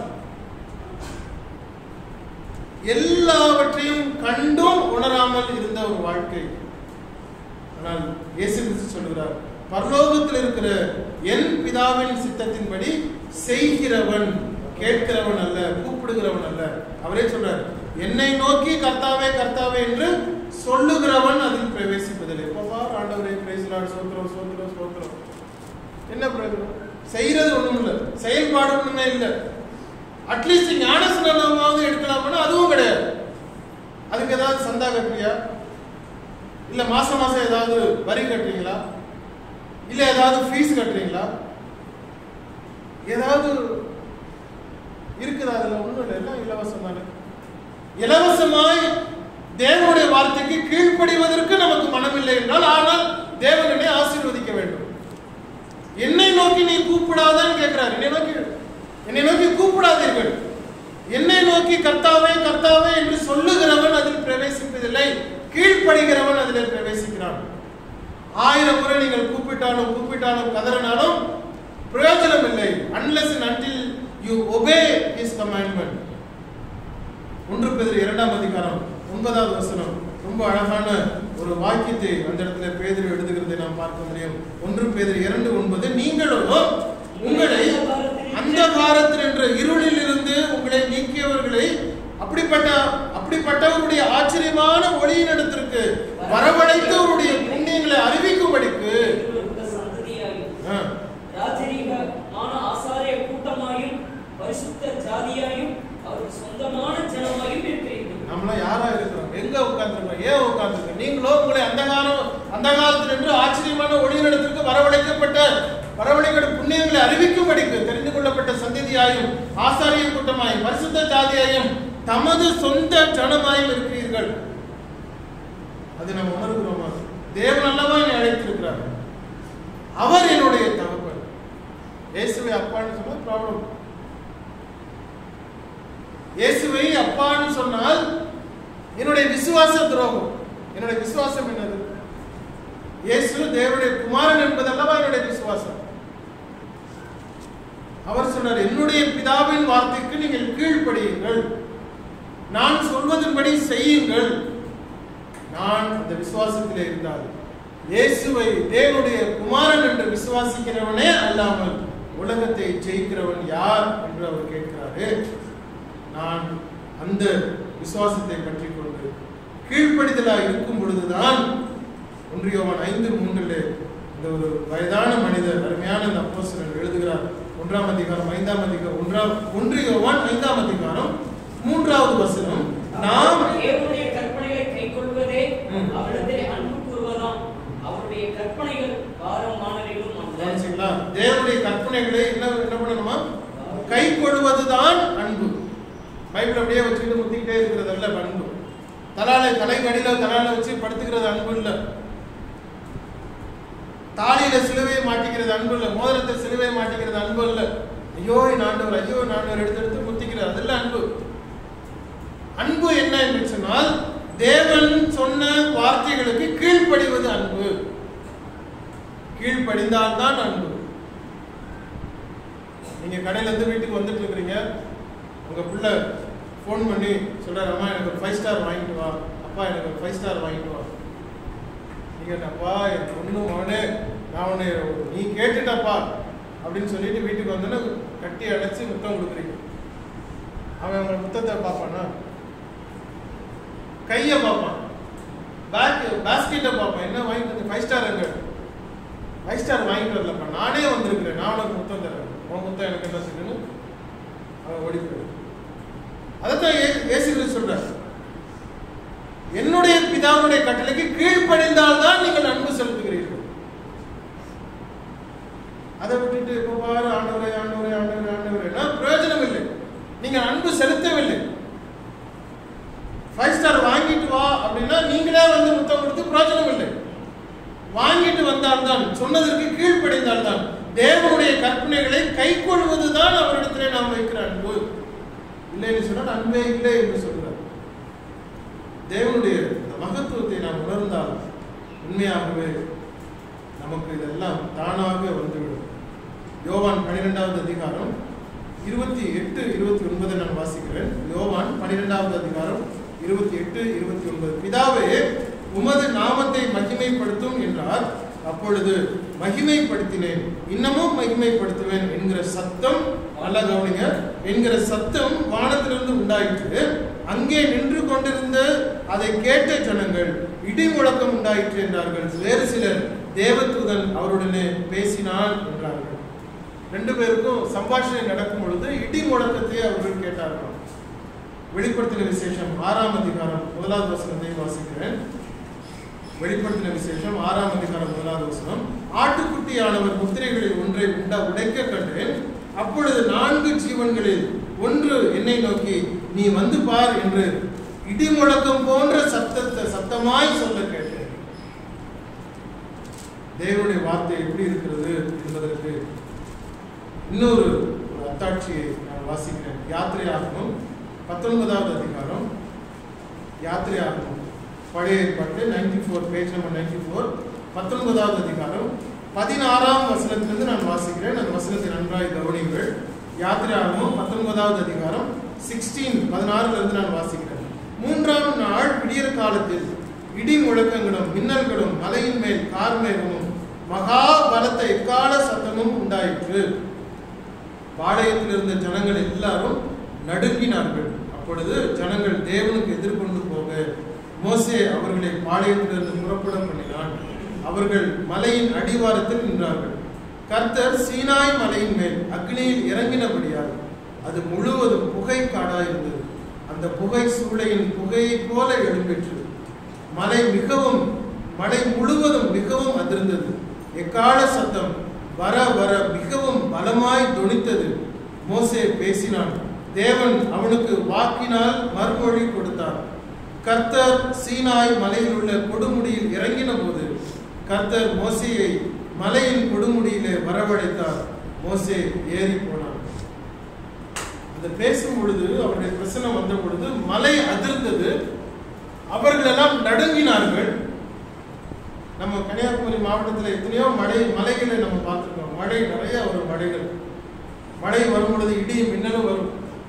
எல்லாவற்றையும் கண்டும் உணராமல் இருந்த ஒரு வாழ்க்கை. ஆனால் இயேசு கிறிஸ்து சொல்கிறார், பரலோகத்தில் இருக்கிற என் பிதாவின் சித்தத்தின்படி செய்கிறவன், கேட்கிறவன் அல்ல, கூப்பிடுகிறவன் அல்ல. அவரே சொல்றார், என்னை நோக்கி கர்த்தாவே கர்த்தாவே என்று சொல்லுகிறவன் அதில் பிரவேசிப்பதில்லை. எப்பா ஆண்டவரே பிரைஸ் லார்ட், சோத்திரம் சோத்திரம் சோத்திரம். என்ன பிரயோஜனம்? செய்யறது ஒண்ணும் இல்லை, செயல்பாடு ஒண்ணுமே இல்லை. அட்லீஸ்ட் ஞானஸ்நானமாவது எடுக்கலாம்னா அதுவும் கிடையாது. அதுக்கு ஏதாவது சந்தா கட்டுறியா? இல்ல மாசம் மாசம் ஏதாவது வரி கட்டுறீங்களா? இல்ல ஏதாவது ஃபீஸ் கட்டுறீங்களா? ஏதாவது இருக்குதா? அதுல ஒண்ணும் இல்லை, எல்லாம் இலவசம் தானே. இலவசமாய் தேவனுடைய வார்த்தைக்கு கீழ்ப்படிவதற்கு நமக்கு மனமில்லை என்றால், ஆனால் தேவனை ஆசீர்வதிக்க வேண்டும். என்னை நோக்கி நீ கூப்பிடாதான்னு கேட்கிறார். என்னை நோக்கி என்னை நோக்கி கூப்பிடாதீர்கள், என்னை நோக்கி கர்த்தாவே கர்த்தாவே என்று சொல்லுகிறவன் அதில் பிரவேசிப்பதில்லை, கீழ்ப்படுகிறவன் அதில் பிரவேசிக்கிறான். ஆயிரம் முறை நீங்கள் கூப்பிட்டாலும் கூப்பிட்டாலும் கதறினாலும் பிரயோஜனம் இல்லை. unless and until you obey his commandment. ஒன்று பேதுரு இரண்டாம் அதிகாரம் ஒன்பதாவது வசனம் ரொம்ப அழகான ஒரு வாக்கியத்தை அந்த இடத்துல பேதுரு எழுதுகிறதை நாம் பார்க்க முடியும். ஒன்று பேதுரு இரண்டு ஒன்பது, நீங்களும் உங்களை அந்தகாரத்தில் என்ற இருளில் இருந்து உங்களை நீக்கியவர்களை அப்படிப்பட்ட அப்படிப்பட்டவருடைய ஆச்சரியமான ஒளியினிடத்திற்கு வரவழைத்து அவருடைய புண்ணியங்களை அறிவிக்கும்படிக்கு ஆசாரிய கூட்டமாயும் பரிசுத்த ஜாதியாயும் அவருக்கு சொந்தமான ஜனமாயும் இருக்கிறீர்கள். நம்மள யாரா இருக்கிறோம்? எங்க உட்கார்ந்துருக்கோம்? ஏன் உட்கார்ந்துருக்கோம்? நீங்களோ உங்களை அந்த காலம் அந்த காலத்தில் என்று ஆச்சரியமான ஒளியினிடத்திற்கு வரவழைக்கப்பட்ட வரவழைக்கப்பட்ட புண்ணியங்களை அறிவிக்கும்படிக்கு தெரிந்து கொள்ளப்பட்ட சந்ததியாயும் ஆசாரிய கூட்டமாயும் பரிசுத்த ஜாதியாயும் தமது சொந்த ஜனமாயும் இருக்கிறீர்கள். அது நம்ம உணர்கிறோமா? தேவன் அல்லவா என்னை அழைத்திருக்கிறார். அவர் என்னுடைய தகப்பன். இயேசுவை அப்பான்னு சொன்னா ப்ராப்ளம். இயேசுவை அப்பான்னு சொன்னால் என்னுடைய விசுவாச துரோகம். என்னுடைய விசுவாசம் என்னது? இயேசு தேவனுடைய குமாரன் என்பதல்லவா என்னுடைய விசுவாசம். அவர் சொன்னார், என்னுடைய பிதாவின் வார்த்தைக்கு நீங்கள் கீழ்ப்படியுங்கள், நான் சொல்வதன்படி செய்யுங்கள். நான் அந்த விசுவாசத்திலே இருந்தால் இயேசுவை தேவனுடைய குமாரன் என்று விசுவாசிக்கிறவனே அல்லாமல் உலகத்தை ஜெயிக்கிறவன் யார் என்று அவர் கேட்கிறாரு. நான் அந்த விசுவாசத்தை பற்றி கொண்டு கீழ்ப்படிதலாக இருக்கும் பொழுதுதான் ஒன்று யோவான் ஐந்து மூன்றிலே இந்த ஒரு வயதான மனிதர் அருமையான இந்த அப்போஸ்தலன் எழுதுகிறார். ஒன்றாம் அதிகாரம் ஐந்தாம் அதிகாரம் ஒன்றாம் ஒன்று யோவான் ஐந்தாம் அதிகாரம் மூன்றாவது வசனம், நாம் தேவனுடைய கற்பனைகளை கைக்கொள்வதே அவரிடத்திலே அன்பு கூறுவதாம். அவருடைய கற்பனைகள் பாரமானவைகளும் அல்ல. தேவனுடைய கற்பனைகளை என்ன என்ன பண்ணணுமா? கை கொள்வதுதான் அன்பு. பைபிள் அப்படியே வச்சுக்கிட்டு முத்திக்கிட்டே இருக்கிறது அல்ல அன்பு. தலாலை தலை கடியில தலாலை வச்சு படுத்துக்கிறது அன்பு இல்ல. தாலியில சிலுவையை மாட்டிக்கிறது அன்பு இல்ல. மோதிரத்தை சிலுவையை மாட்டிக்கிறது அன்பு இல்ல. ஐயோ நாண்டவர் ஐயோ நாண்டவர் எடுத்து எடுத்து முத்திக்கிறது, அதெல்லாம் அன்பு. அன்பு என்ன என்று சொன்னால் தேவன் சொன்ன வார்த்தைகளுக்கு கீழ்ப்படிவது அன்பு. கீழ்ப்படிந்தால் தான் அன்பு. நீங்க கடையில இருந்து வீட்டுக்கு வந்துட்டு இருக்கிறீங்க, உங்க பிள்ளை போன் பண்ணி சொல்றாரு, அம்மா எனக்கு ஒரு ஃபைவ் ஸ்டார் வாங்கிட்டு வா, அப்பா எனக்கு ஒரு ஃபைவ் ஸ்டார் வாங்கிட்டு வா. நீங்க அப்பா எனக்கு ஒன்றும் அவனே நான் உன்னை நீ கேட்டுட்டப்பா அப்படின்னு சொல்லிட்டு வீட்டுக்கு வந்தோன்னா கட்டி அடைச்சு முத்தம் கொடுக்குறீங்க. அவன் அவங்க முத்தத்தை பார்ப்பானா? கையை பார்ப்பான், பேக் பேஸ்கெட்டை பார்ப்பான். என்ன வாங்கிட்டு வந்து ஃபைவ் ஸ்டார் எங்க? ஃபைவ் ஸ்டார் வாங்கிட்டு வரலப்பா, நானே வந்திருக்கிறேன், நான் உனக்கு முத்தம் தரேன், உன் முத்தம் எனக்கு என்ன செய்யணும்? அவன் ஓடி போயிடும். அதைத்தான் இயேசு கிறிஸ்து சொல்றார், என்னுடைய பிதாவுடைய கட்டளைக்கு கீழ்ப்படிந்தால் தான் நீங்கள் அன்பு செலுத்துகிறீர்கள். அதை விட்டுட்டு இப்போ பாரு ஆண்டவரே ஆண்டவரே ஆண்டவரே ஆண்டவரே பிரயோஜனம் இல்லை. நீங்க நீங்க அன்பு செலுத்தவில்லை. ஃபைவ் ஸ்டார் வாங்கிட்டு வா அப்படின்னா நீங்களே வந்து முத்தம் கொடுத்து பிரயோஜனம் இல்லை. வாங்கிட்டு வந்தால்தான், சொன்னதற்கு கீழ்ப்படைந்தால்தான், தேவனுடைய கற்பனைகளை கை கொள்வதுதான் அவரிடத்திலே நாம் வைக்கிற அன்பு. இல்லை என்று சொன்னால் அன்பே இல்லை என்று சொல்கிறார். தேவனுடைய மகத்துவத்தை நாம் உணர்ந்தால் உண்மையாகவே நமக்கு இதெல்லாம் தானாக வந்துவிடும். யோவான் பனிரெண்டாவது அதிகாரம் இருபத்தி எட்டு இருபத்தி ஒன்பதை நான் வாசிக்கிறேன். யோவான் பனிரெண்டாவது அதிகாரம் இருபத்தி எட்டு இருபத்தி ஒன்பது. பிதாவே, உமது நாமத்தை மகிமைப்படுத்தும் என்றார். அப்பொழுது மகிமைப்படுத்தினேன், இன்னமும் மகிமைப்படுத்துவேன் என்கிற சத்தம், நல்ல கவனிங்க, என்கிற சத்தம் வானத்திலிருந்து உண்டாயிற்று. அங்கே நின்று கொண்டிருந்த அதை கேட்ட ஜனங்கள் இடி முழக்கம் உண்டாயிற்று என்றார்கள். வேறு சிலர் தேவதூதன் அவருடனே பேசினான் என்றார்கள். ரெண்டு பேருக்கும் சம்பாஷணை நடக்கும் பொழுது இடி முழக்கத்தை அவர்கள் கேட்டார்கள். வெளிப்படுத்தின விசேஷம் ஆறாம் அதிகாரம் முதலாவது வசனத்தை வாசிக்கிறேன். வெளிப்படுத்தின விசேஷம் ஆறாம் அதிகாரம் முதலாவது வசனம். ஆட்டுக்குட்டியானவர் முத்திரைகளில் ஒன்றை உண்டா உடைக்க கண்டேன். அப்பொழுது நான்கு ஜீவன்களில் ஒன்று என்னை நோக்கி, நீ வந்து பார் என்று இடி முழக்கம் போன்ற சத்தத்தை சத்தமாய் சொல்ல கேட்டேன். தேவனுடைய வார்த்தை எப்படி இருக்கிறது என்பதற்கு இன்னொரு ஒரு அத்தாட்சியை நான் வாசிக்கிறேன். யாத்திரையாகமம் பத்தொன்பதாவது அதிகாரம், யாத்திரையாகமம் பழைய ஏற்பாட்டு ninety four page number ninety four பத்தொன்பதாவது அதிகாரம் பதினாறாம் வசனத்திலிருந்து நான் வாசிக்கிறேன். அந்த வசனத்தை நன்றாய் கவனிங்கள். யாத்திரையாகமம் பத்தொன்பதாவது அதிகாரம் சிக்ஸ்டீன் பதினாறுல இருந்து நான் வாசிக்கிறேன். மூன்றாம் நாள் விடியற் காலத்தில் இடி முழக்கங்களும் மின்னல்களும் மலையின் மேல் கார்மேகமும் மகா பலத்த எக்கால சத்தமும் உண்டாயிற்று. பாளையத்தில் இருந்த ஜனங்கள் எல்லாரும் நடுங்கினார்கள். அப்பொழுது ஜனங்கள் தேவனுக்கு எதிர்கொண்டு போக மோசே அவர்களை பாளையத்திலிருந்து புறப்பட பண்ணினான். அவர்கள் மலையின் அடிவாரத்தில் நின்றார்கள். கர்த்தர் சீனாய் மலையின் மேல் அக்னியில் இறங்கினபடியால் அது முழுவதும் புகை காடாயிருந்தது. அந்த புகை சூளையின் புகையை போல எழும்பிற்று. மலை மிகவும் மலை முழுவதும் மிகவும் அதிர்ந்தது. எக்கால சத்தம் வர வர மிகவும் பலமாய் தொனித்தது. மோசே பேசினான். தேவன் அவனுக்கு வாக்கினால் மறுமொழி கொடுத்தார். கர்த்தர் சீனாய் மலையில் உள்ள கொடுமுடியில் இறங்கின போது கர்த்தர் மோசேயை மலையின் கொடுமுடியிலே வரவழைத்தார். மோசே ஏறி போனான். அந்த பேசும் பொழுது, அவருடைய பிரசனம் வந்த பொழுது மலை அதிர்ந்தது. அவர்கள் எல்லாம் நடுங்கினார்கள். நம்ம கன்னியாகுமரி மாவட்டத்தில் எத்தனையோ மலை மலைகளை நம்ம பார்த்துருக்கோம். மழை நிறைய வரும். மழைகள் மழை வரும் பொழுது இடி மின்னலும் வரும்.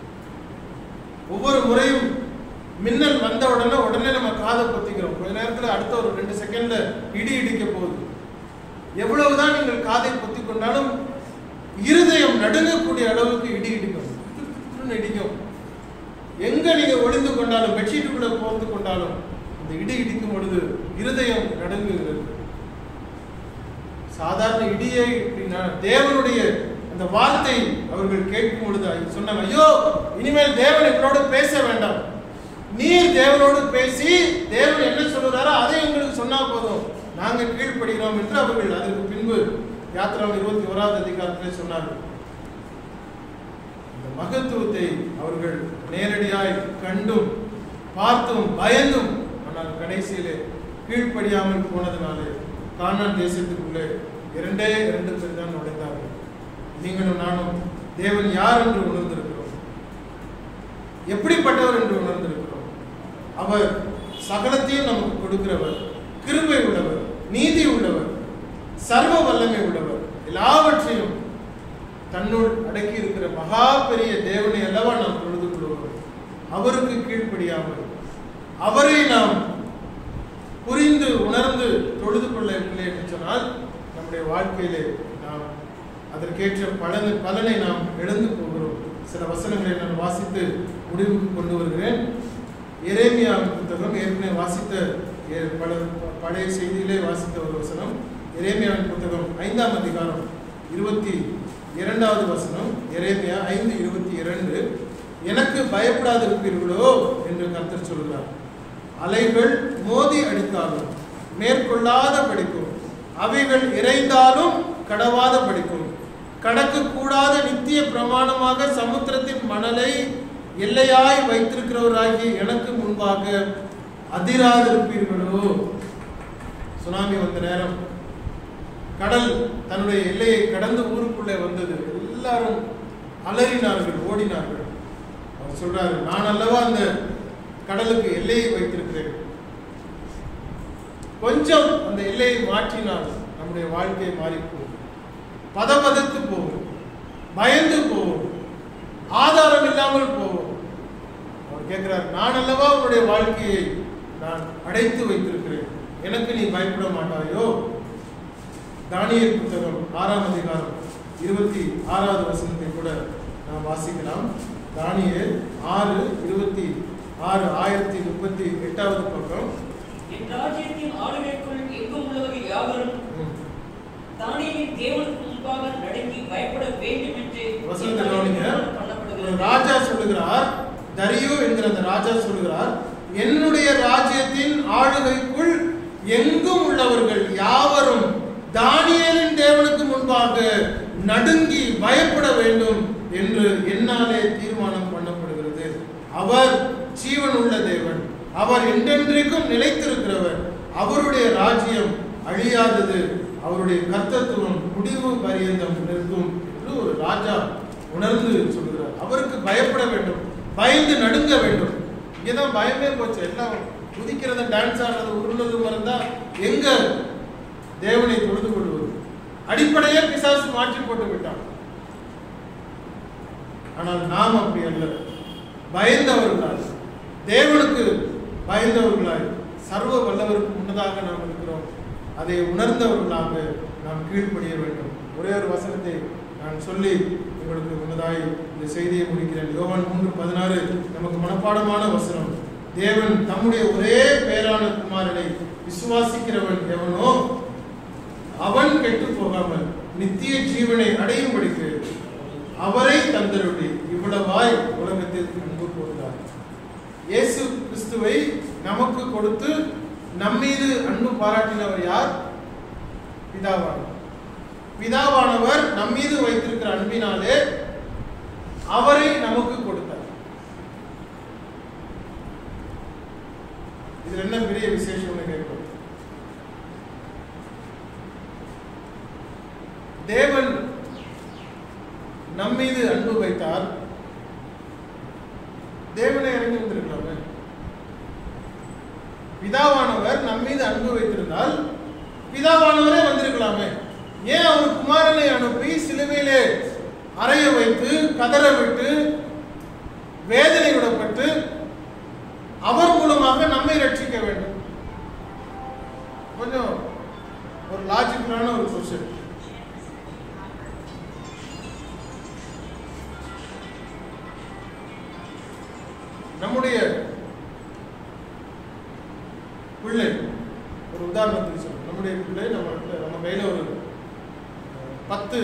ஒவ்வொரு முறையும் மின்னல் வந்த உடனே உடனே நம்ம காதை பொத்திக்கிறோம். கொஞ்ச நேரத்தில் அடுத்த ஒரு ரெண்டு செகண்ட்ல இடி இடிக்க போகுது. எவ்வளவுதான் நீங்கள் காதை பொத்தி கொண்டாலும் இருதயம் நடுங்கக்கூடிய அளவுக்கு இடி இடிக்கும், இடிக்கும். எங்க நீங்க ஒளிந்து கொண்டாலும், பெட்ஷீட்டுக்குள்ள போர்த்து கொண்டாலும் இந்த இடி இடிக்கும் பொழுது இருதயம் நடுங்குகிறது. சாதாரண இடியே அப்படின்னா தேவனுடைய அந்த வார்த்தை அவர்கள் கேட்கும் பொழுது சொன்னாங்க, ஐயோ இனிமேல் தேவன் எங்களோடு பேச வேண்டாம், நீர் தேவனோடு பேசி தேவன் என்ன சொல்றாரோ அதை எங்களுக்கு சொன்னா போதும், நாங்கள் கீழ்ப்படுகிறோம் என்று அவர்கள் அதற்கு பின்பு யாத்திராவின் இருபத்தி ஓராவது அதிகாரத்திலே சொன்னார்கள். இந்த மகத்துவத்தை அவர்கள் நேரடியாய் கண்டும் பார்த்தும் பயந்தும், ஆனால் கடைசியிலே கீழ்ப்படியாமல் போனதுனாலே கானான் தேசத்துக்குள்ளே இரண்டே இரண்டு பேர் தான் நுழைந்தார்கள். நீங்களும் நானும் தேவன் யார் என்று உணர்ந்திருக்கிறோம், எப்படிப்பட்டவர் என்று உணர்ந்திருக்கிறோம். அவர் சகலத்தையும் நமக்கு கொடுக்கிறவர், கிருபை உள்ளவர், நீதி உள்ளவர், சர்வ வல்லமை உள்ளவர், எல்லாவற்றையும் தன்னுள் அடக்கி இருக்கிற மகா பெரிய தேவனை அல்லவா நாம் தொழுது கொள்வோம். அவருக்கு கீழ்ப்படியாமல் அவரை நாம் புரிந்து உணர்ந்து தொழுது கொள்ளவில்லை என்று சொன்னால் நம்முடைய வாழ்க்கையிலே நாம் அதற்கேற்ற பலனை பலனை நாம் இழந்து போகிறோம். சில வசனங்களை நான் வாசித்து முடிவுக்கு கொண்டு வருகிறேன். எரேமியாவின் புத்தகம், ஏற்கனவே வாசித்த பல பழைய செய்தியிலே வாசித்த ஒரு வசனம். எரேமியாவின் புத்தகம் ஐந்தாம் அதிகாரம் இருபத்தி இரண்டாவது வசனம். எரேமியா ஐந்து இருபத்தி இரண்டு. எனக்கு பயப்படாதிருப்பீர்களோ என்று கர்த்தர் சொல்கிறார். அலைகள் மோதி அடித்தாலும் மேற்கொள்ளாத படிக்கும், அவைகள் இறைந்தாலும் கடவாத படிக்கும், கடக்க கூடாத நித்திய பிரமாணமாக சமுத்திரத்தின் மணலை எல்லையாய் வைத்திருக்கிறவராகி எனக்கு முன்பாக அதிராதிருப்பீர்களோ? சுனாமி வந்த நேரம் கடல் தன்னுடைய எல்லையை கடந்து ஊருக்குள்ளே வந்தது. எல்லாரும் அலறினார்கள், ஓடினார்கள். அவர் சொல்றாரு, நான் அல்லவா அந்த கடலுக்கு எல்லையை வைத்திருக்கிறேன். கொஞ்சம் அந்த எல்லையை மாற்றினால் நம்முடைய வாழ்க்கையை மாறி போகும், பதபதத்து போகும், பயந்து போகும், ஆதாரம் இல்லாமல் போகும். அவர் கேட்கிறார், நான் அல்லவா உன்னுடைய வாழ்க்கையை நான் அடைத்து வைத்திருக்கிறேன், எனக்கு நீ பயப்பட மாட்டாயோ? தானியேல் புத்தகம் ஆறாம் அதிகாரம் இருபத்தி ஆறாவது வசனத்தை கூட நாம் வாசிக்கலாம். தானியேல் ஆறு இருபத்தி ஆறு ஆயிரத்தி முப்பத்தி எட்டாவது பக்கம். என் ராஜ்யத்தின் ஆளுகைக்குள் எங்கும் உள்ளவர்கள் யாவரும் தானியேலின் தேவனுக்கு முன்பாக நடுங்கி பயப்பட வேண்டும் என்று வசனத்தை கவனிங்க. ராஜா சொல்லுகிறார், தரியு என்கிற அந்த ராஜா சொல்லுகிறார், என்னுடைய ராஜ்யத்தின் ஆளுகைக்குள் எங்கும் உள்ளவர்கள் யாவரும் தானியேலின் தேவனுக்கு முன்பாக நடுங்கி பயப்பட வேண்டும் என்று என்னாலே தீர்மானம் பண்ணப்படுகிறது. அவர் ஜீவன் உள்ள தேவன், அவர் என்றென்றைக்கும் நிலைத்திருக்கிறவர், அவருடைய ராஜ்யம் அழியாதது, அவருடைய கர்த்தத்துவம் முடிவு பரியந்தம் நிற்கும் என்று ஒரு ராஜா உணர்ந்து சொல்கிறார். அவருக்கு பயப்பட வேண்டும், பயந்து நடுங்க வேண்டும். இங்கேதான் பயமே போச்சு. எல்லாம் குதிக்கிறது, டான்ஸ் ஆடுறது, உருளது மறந்தா எங்க தேவனை தொழுது கொள்வது? அடிப்படையே பிசாசு மாற்றி போட்டு விட்டான். ஆனால் நாம் அப்படி அல்ல. பயந்தவர்களாய், தேவனுக்கு பயந்தவர்களாய், சர்வ வல்லவருக்கு முன்னதாக நாம் இருக்கிறோம். அதை உணர்ந்தவர்களாக நாம் கீழ்ப்படிய வேண்டும். ஒரே ஒரு வசனத்தை நான் சொல்லி உங்களுக்கு முன்னதாய் இந்த செய்தியை முடிக்கிறேன். யோவான் மூன்று பதினாறு நமக்கு மனப்பாடமான வசனம். தேவன் தம்முடைய ஒரே பேரான குமாரனை விசுவாசிக்கிறவன் எவனோ அவன் கெட்டு போகாமல் நித்திய ஜீவனை அடையும்படிக்கு அவரை தந்தருளி இவ்வளவாய் உலகத்தில் அன்பு கூர்ந்தார். இயேசு கிறிஸ்துவை நமக்கு கொடுத்து நம்மீது அன்பு பாராட்டினவர் யார்? பிதாவானவர். பிதாவானவர் நம்மீது வைத்திருக்கிற அன்பினாலே அவரை நமக்கு கொடுத்தார். இதுல என்ன பெரிய விசேஷம் கேட்கும்? தேவன் நம்மீது அன்பு வைத்தார். தேவனை இறங்கி வந்திருக்கலாமே. பிதாவானவர் நம்மீது அன்பு வைத்திருந்தால் பிதாவானவரே வந்திருக்கலாமே. ஏன் அவர் குமாரனை அனுப்பி சிலுவையிலே அறைய வைத்து கதற விட்டு வேதனை விடப்பட்டு அவர் மூலமாக நம்மை ரட்சிக்க வேண்டும்? கொஞ்சம் ஒரு லாஜிக்கலான ஒரு கொஸ்டின். நம்முடைய பிள்ளை, ஒரு உதாரணத்துக்கு சொல்றோம், நம்முடைய பிள்ளை நம்ம நம்ம கையில ஒரு பத்து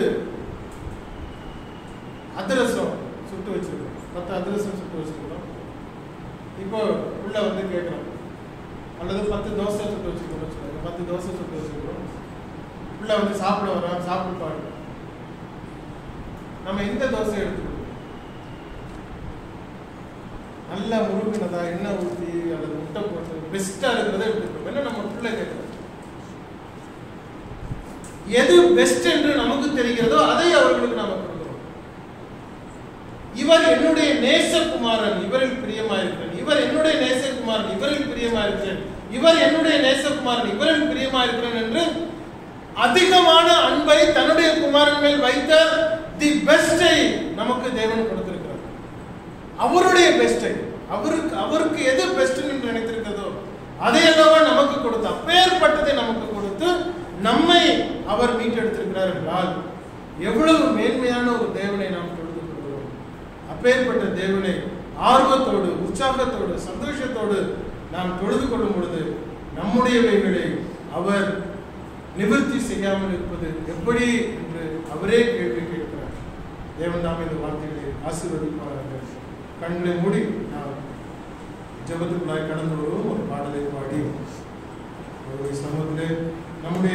அதிரசம் சுட்டு வச்சிருக்கோம். பத்து அதிரசம் சுட்டு வச்சிருக்கோம். இப்போ உள்ள வந்து கேட்கிறோம், அல்லது பத்து தோசை சுட்டு வச்சிருக்கோம். பத்து தோசை சுட்டு வச்சிருக்கோம். உள்ள வந்து சாப்பிட வரோம், சாப்பிடுப்பாரு. நம்ம எந்த தோசை எடுத்துக்கணும்? நல்லா முருகினதா, எண்ணெய் ஊற்றி அல்லது முட்டை போட்டு பெஸ்டா இருக்கிறத எடுத்துக்கணும். என்ன நம்ம பிள்ளை கேட்கிறோம். எது பெஸ்ட் என்று நமக்கு தெரிகிறதோ அதை அவர்களுக்கு நாம கொடுக்கிறோம். இவர் என்னுடைய நேசகுமாரன், இவரில் பிரியமாயிருக்கிறேன். இவர் என்னுடைய நேசகுமாரன், இவரில் பிரியமாயிருக்கிறேன். இவர் என்னுடைய நேசகுமாரன், இவரில் பிரியமாயிருக்கிறேன் என்று அதிகமான அன்பை தன்னுடைய குமாரன் மேல் வைத்த தி பெஸ்டை நமக்கு தேவன் கொடுத்திருக்கிறார். அவருடைய பெஸ்டை, அவருக்கு அவருக்கு எது பெஸ்ட் என்று நினைத்திருக்கிறதோ அதையெல்லவா நமக்கு கொடுத்து, அப்பேற்பட்டதை நமக்கு கொடுத்து நம்மை அவர் மீட்டெடுத்திருக்கிறார் என்றால் எவ்வளவு மேன்மையான ஒரு தேவனை நாம் தொழுது கொள்கிறோம். அப்பேற்பட்ட தேவனை ஆர்வத்தோடு, உற்சாகத்தோடு, சந்தோஷத்தோடு நாம் தொழுது கொள்ளும் பொழுது நம்முடையவைகளை அவர் நிவர்த்தி செய்யாமல் இருப்பது எப்படி என்று அவரே கேள்வி கேட்கிறார். தேவன் நாம் இந்த வார்த்தைகளை ஆசீர்வதிப்பார்கள். கண்களை மூடி நாம் ஜெபத்துக்குள்ளாய் கடந்து வருவோம். ஒரு பாடலை பாடி ஒரு சமூகத்திலே நம்முடைய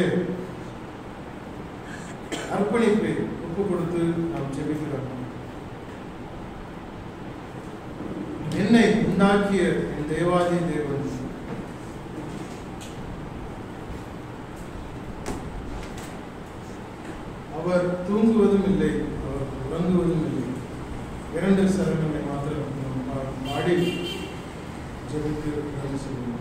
அர்ப்பணிப்பை ஒப்பு கொடுத்து நாம் ஜெபிக்கிறோம். என்னை உண்டாக்கிய என் தேவாதி தேவன் அவர் தூங்குவதும் இல்லை, அவர் உறங்குவதும் இல்லை. இரண்டு சரணங்களை மாத்திரம் பாடி ஜெபித்து சொல்லுவோம்.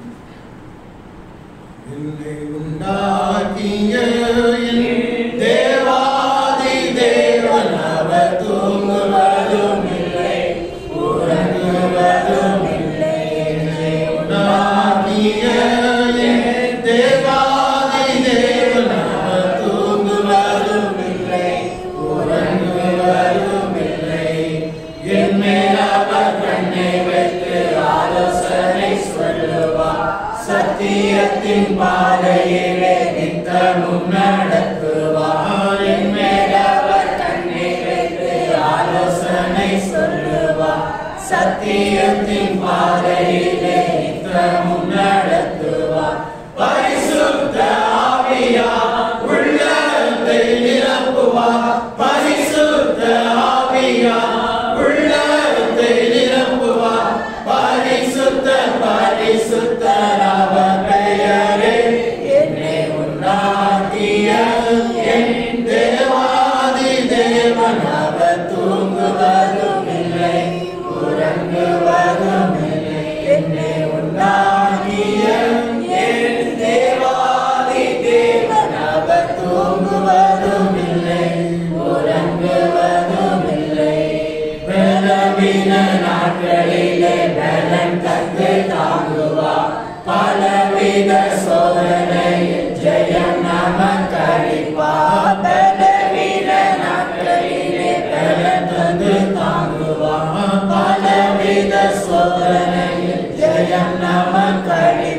என்னை உண்டாக்கிய என் தேவாதி தேவன் அவர் தூங்குவதும் இல்லை, உறங்குவதும் இல்லை. என்னை உண்டாக்கிய என் தேவாதி தேவன் அவர் தூங்குவதும் இல்லை, உறங்குவதும் இல்லை. என் மேல் அவர் கண்ணை வைத்து ஆலோசனை சொல்லுவார், சத்தியத்தின் பாதையிலே நித்தமும் நடத்துவார். என் மேல் அவர் கண்ணை வைத்து ஆலோசனை சொல்லுவார், சத்தியத்தின் பாதையிலே நித்தமும் நடத்துவார். பரிசுத்த ஆவியார் உள்ளத்தை நிரப்புவார், பரிசுத்த ஆவியார் உள்ளத்தை நிரப்புவார். பரிசுத்த பரிசுத்தர் அவர் பெயரே. என்னை உண்டாக்கிய என் தேவாதி தேவன் அவர் தூங்குவதும் இல்லை, உறங்குவதும் இல்லை. என்னை உண்டாக்கிய என் தேவாதி தேவன் அவர் தூங்குவதும் இல்லை, உறங்குவதும் இல்லை. பலவீன நாட்களிலே பலன் தந்து தாங்குவார், பலவித சோதனையில் ஜெயம் நமக்களிப்பார். பலவீன நாட்களிலே பலன் தந்து தாங்குவார், பலவித சோதனையில் ஜெயம் நமக்களிப்பார்.